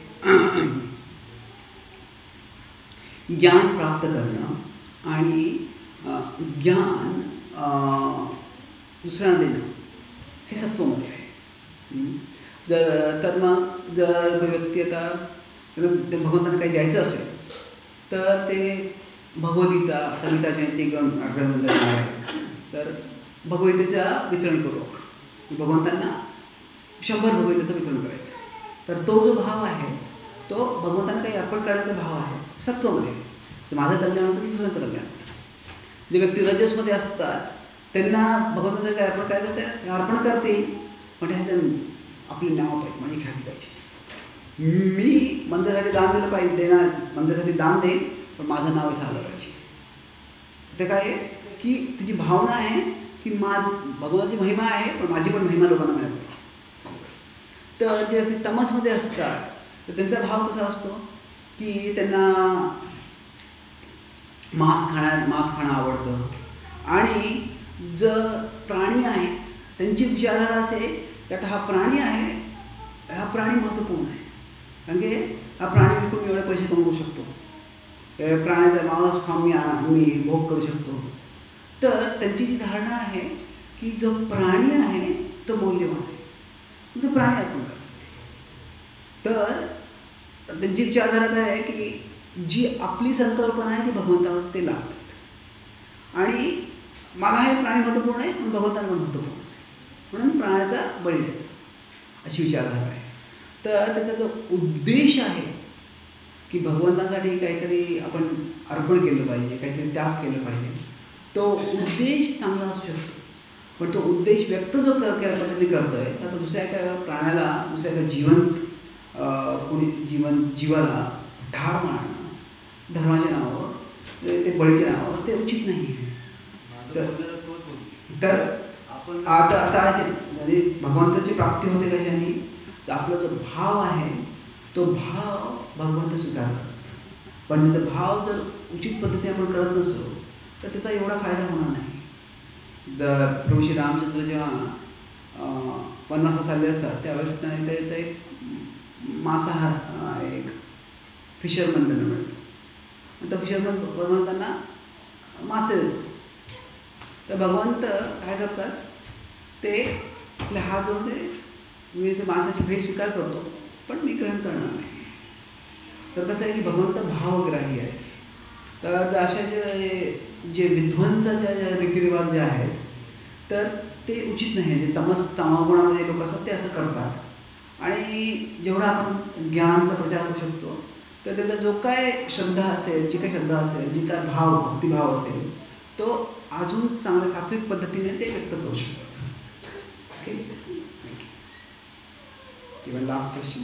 ज्ञान प्राप्त करणं आणि ज्ञान दुसऱ्यांना देणं हे सत्वमध्ये आहे. जर तर मग जर व्यक्ती आता भगवंतांना काही द्यायचं असेल तर ते भगवद्गीता, आता गीता जयंती घेऊन आठवड्यानंतर आहे तर भगवद्गीतेचं वितरण करू. भगवंतांना शंभर भगवद्गीतेचं वितरण करायचं. तर तो जो भाव आहे तो भगवंतांना काही अर्पण करण्याचा भाव आहे सत्वमध्ये. तर माझं कल्याण होतं की दुसऱ्यांचं कल्याण होतं. जे व्यक्ती रजसमध्ये असतात त्यांना भगवंताचं काही अर्पण करायचं ते अर्पण करतील पण त्याच्यात आपली नाव पाहिजे, माझी ख्याती पाहिजे. मी मंदिरासाठी दान दिलं पाहिजे, देणार मंदिरासाठी दान देईन पण माझं नाव इथं आलं पाहिजे. ते काय आहे की तिची भावना आहे की माझ भगवंताची महिमा आहे पण माझी पण महिमा लोकांना मिळाली पाहिजे. तर जे व्यक्ती तमसमध्ये असतात तर त्यांचा भाव कसा असतो की त्यांना मांस खाण्या मांस खाणं आवडतं आणि जर प्राणी आहे त्यांची विचारधारा असे की आता हा प्राणी आहे, हा प्राणी महत्त्वपूर्ण आहे कारण की हा प्राणी विकून मी एवढे पैसे कमवू शकतो, प्राण्याचा मांस खाऊन मी मी भोग करू शकतो. तर त्यांची जी धारणा आहे की जो प्राणी आहे तो मौल्यवान आहे, तो प्राणी अर्पण करतात. तर त्यांची विचारधारा काय आहे की जी आपली संकल्पना आहे ती भगवंतावर ते लागतात आणि मला हे प्राणी महत्त्वपूर्ण आहे पण भगवंतांना पण महत्त्वपूर्ण असेल म्हणून प्राण्याचा बळी द्यायचा अशी विचारधारा आहे. तर त्याचा जो उद्देश आहे की भगवंतासाठी काहीतरी आपण अर्पण केलं पाहिजे, काहीतरी त्याग केलं पाहिजे, तो उद्देश चांगला असू शकतो पण तो उद्देश व्यक्त जो कर केल्या पद्धतीने करतो आहे आता दुसऱ्या एका प्राण्याला, दुसऱ्या एका जिवंत कोणी जीवन जीवाला ठार मारणं धर्माच्या नावावर, ते बळीच्या नावावर ते उचित नाही आहे. तर आपण आता आता म्हणजे भगवंताची प्राप्ती होते कशाने, आपला जो भाव आहे तो भाव भगवंत स्वीकार करतात. पण जर भाव जर उचित पद्धतीने आपण करत नसलो तर त्याचा एवढा फायदा होणार नाही. द प्रभू श्री रामचंद्र जेव्हा वनवासात चालले असतात त्यावेळेस ते एक मांसाहार एक फिशरमन त्यांना मिळतो. आणि तो फिशरमन भगवंतांना मासे देतो. तर भगवंत काय करतात, ते आपले हात जोडून मी ते मासाची भेट स्वीकार करतो, पण मी ग्रहण करणार नाही. तर कसं आहे की भगवंत भावग्राही आहेत. तर अशा जे जे विध्वंसाच्या ज्या रीतिरिवाज जे आहेत तर ते उचित नाही आहे. जे तमस तमागुणामध्ये लोक असतात ते असं करतात. आणि जेवढा आपण ज्ञानचा प्रचार करू शकतो तर त्याचा जो काय श्रद्धा असेल, जी काय श्रद्धा असेल, जी काय भाव भक्तिभाव असेल, तो अजून चांगल्या सात्विक पद्धतीने ते व्यक्त करू शकतात. Okay, thank you. Last question.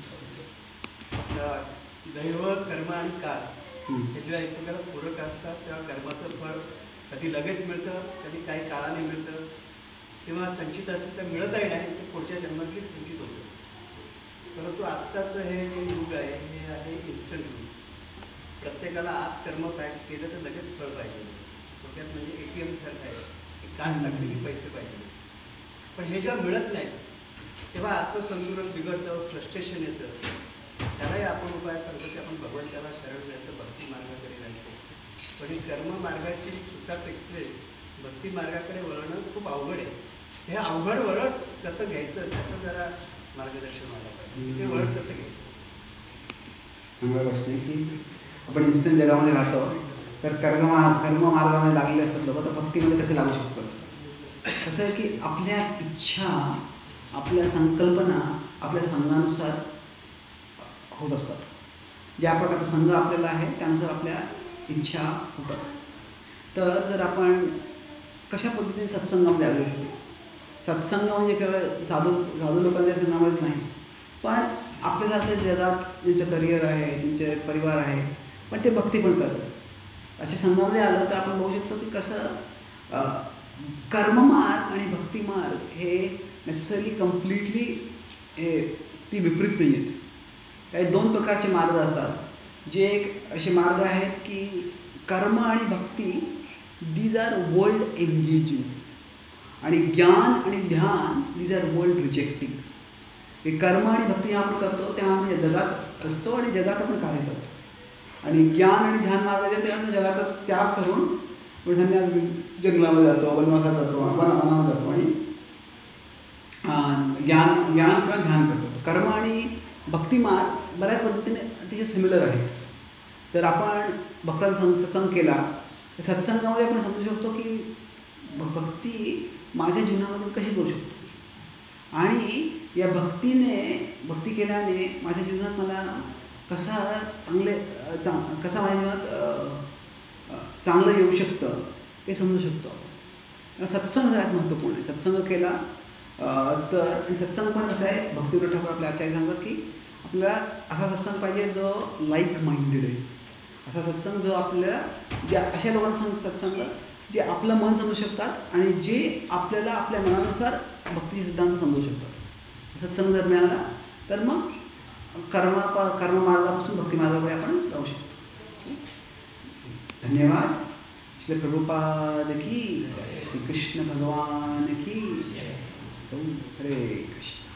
दैव, कर्म आणि काळ हे जेव्हा एकमेकाला पूरक असतात तेव्हा कर्माचं फळ कधी लगेच मिळतं, कधी काही काळाने मिळतं, किंवा संचित असेल तर मिळतही नाही, ते पुढच्या जन्मातली संचित होतं. परंतु आत्ताचं हे जे युग आहे हे आहे इन्स्टंट युग. प्रत्येकाला आज कर्म पाहिजे केलं तर लगेच फळ पाहिजे. थोडक्यात म्हणजे ए टी एमसारखं आहे, एक कार्ड टाकले की पैसे पाहिजे. पण हे जेव्हा मिळत नाही तेव्हा आत्मसंतुलन बिघडतं, फ्रस्ट्रेशन येतं. त्यालाही आपण उपाय सांगतो की आपण भगवंताला शरण द्यायचं, भक्ती मार्गाकडे जायचं. पण ही कर्म मार्गाची सुचाट एक्सप्रेस भक्ती मार्गाकडे वळणं खूप अवघड आहे. हे अवघड वळण कसं घ्यायचं त्याचं जरा मार्गदर्शन व्हायला पाहिजे. ते वळण कसं घ्यायचं. चांगल्या गोष्ट आहे की आपण इन्स्टंट जगामध्ये राहतो, तर कर्म कर्म मार्गामध्ये लागले असतात लोक, तर भक्तीमध्ये कसे लागू शकतात. कसं आहे की आपल्या इच्छा, आपल्या संकल्पना आपल्या संघानुसार होत असतात. ज्या प्रकारचा संघ आपल्याला आहे त्यानुसार आपल्या इच्छा होतात. तर जर आपण कशा पद्धतीने सत्संगामध्ये लागू शकतो. सत्संग म्हणजे केवळ साधू साधू लोकांच्या संघामध्येच नाही, पण आपल्यासारख्या जगात ज्यांचं करिअर आहे, ज्यांचे परिवार आहे, पण ते भक्ती पण करतात, अशा संघामध्ये आलं तर आपण बघू शकतो की कसं कर्ममार्ग आणि भक्तिमार्ग हे नेसेसरली कम्प्लिटली हे ती विपरीत नाही आहेत. काही दोन प्रकारचे मार्ग असतात. जे एक असे मार्ग आहेत की कर्म आणि भक्ती दीज आर वर्ल्ड एंगेजिंग, आणि ज्ञान आणि ध्यान दीज आर वर्ल्ड रिजेक्टिंग. हे कर्म आणि भक्ती आपण करतो तेव्हा आपण जगात असतो आणि जगात आपण कार्य करतो. आणि ज्ञान आणि ध्यान मार्ग आहे तेव्हा जगाचा त्याग करून धन्य जंगलामध्ये जातो, वनवासात जातो, आपण वनामध्ये जातो आणि ज्ञान ज्ञान किंवा ध्यान करतो. कर्म आणि भक्तिमार्ग बऱ्याच पद्धतीने अतिशय सिमिलर आहेत. जर आपण भक्तांचा संग सत्संग केला तर सत्संगामध्ये आपण समजू शकतो की भक्ती माझ्या जीवनामध्ये कशी करू शकतो, आणि या भक्तीने भक्ती केल्याने माझ्या जीवनात मला कसा चांगले चांग कसा माझ्या जीवनात चांगलं येऊ शकतं ते समजू शकतो आपण. सत्संग सगळ्यात महत्त्वपूर्ण आहे. सत्संग केला तर, आणि सत्संग पण कसं आहे, भक्तिविनोद ठाकूर आपल्या आचार्य सांगतात की आपल्याला असा सत्संग पाहिजे जो लाईक माइंडेड आहे. असा सत्संग जो आपल्याला ज्या अशा लोकांसंग सत्संग जे आपलं मन समजू शकतात आणि जे आपल्याला आपल्या मनानुसार भक्तीचे सिद्धांत समजू शकतात. सत्संग जर मिळाला तर मग कर्म कर्ममार्गापासून भक्तिमार्गाकडे आपण जाऊ शकतो. धन्यवाद. श्री प्रभुपाद की जय. श्री कृष्ण भगवान की जय. हरे कृष्ण.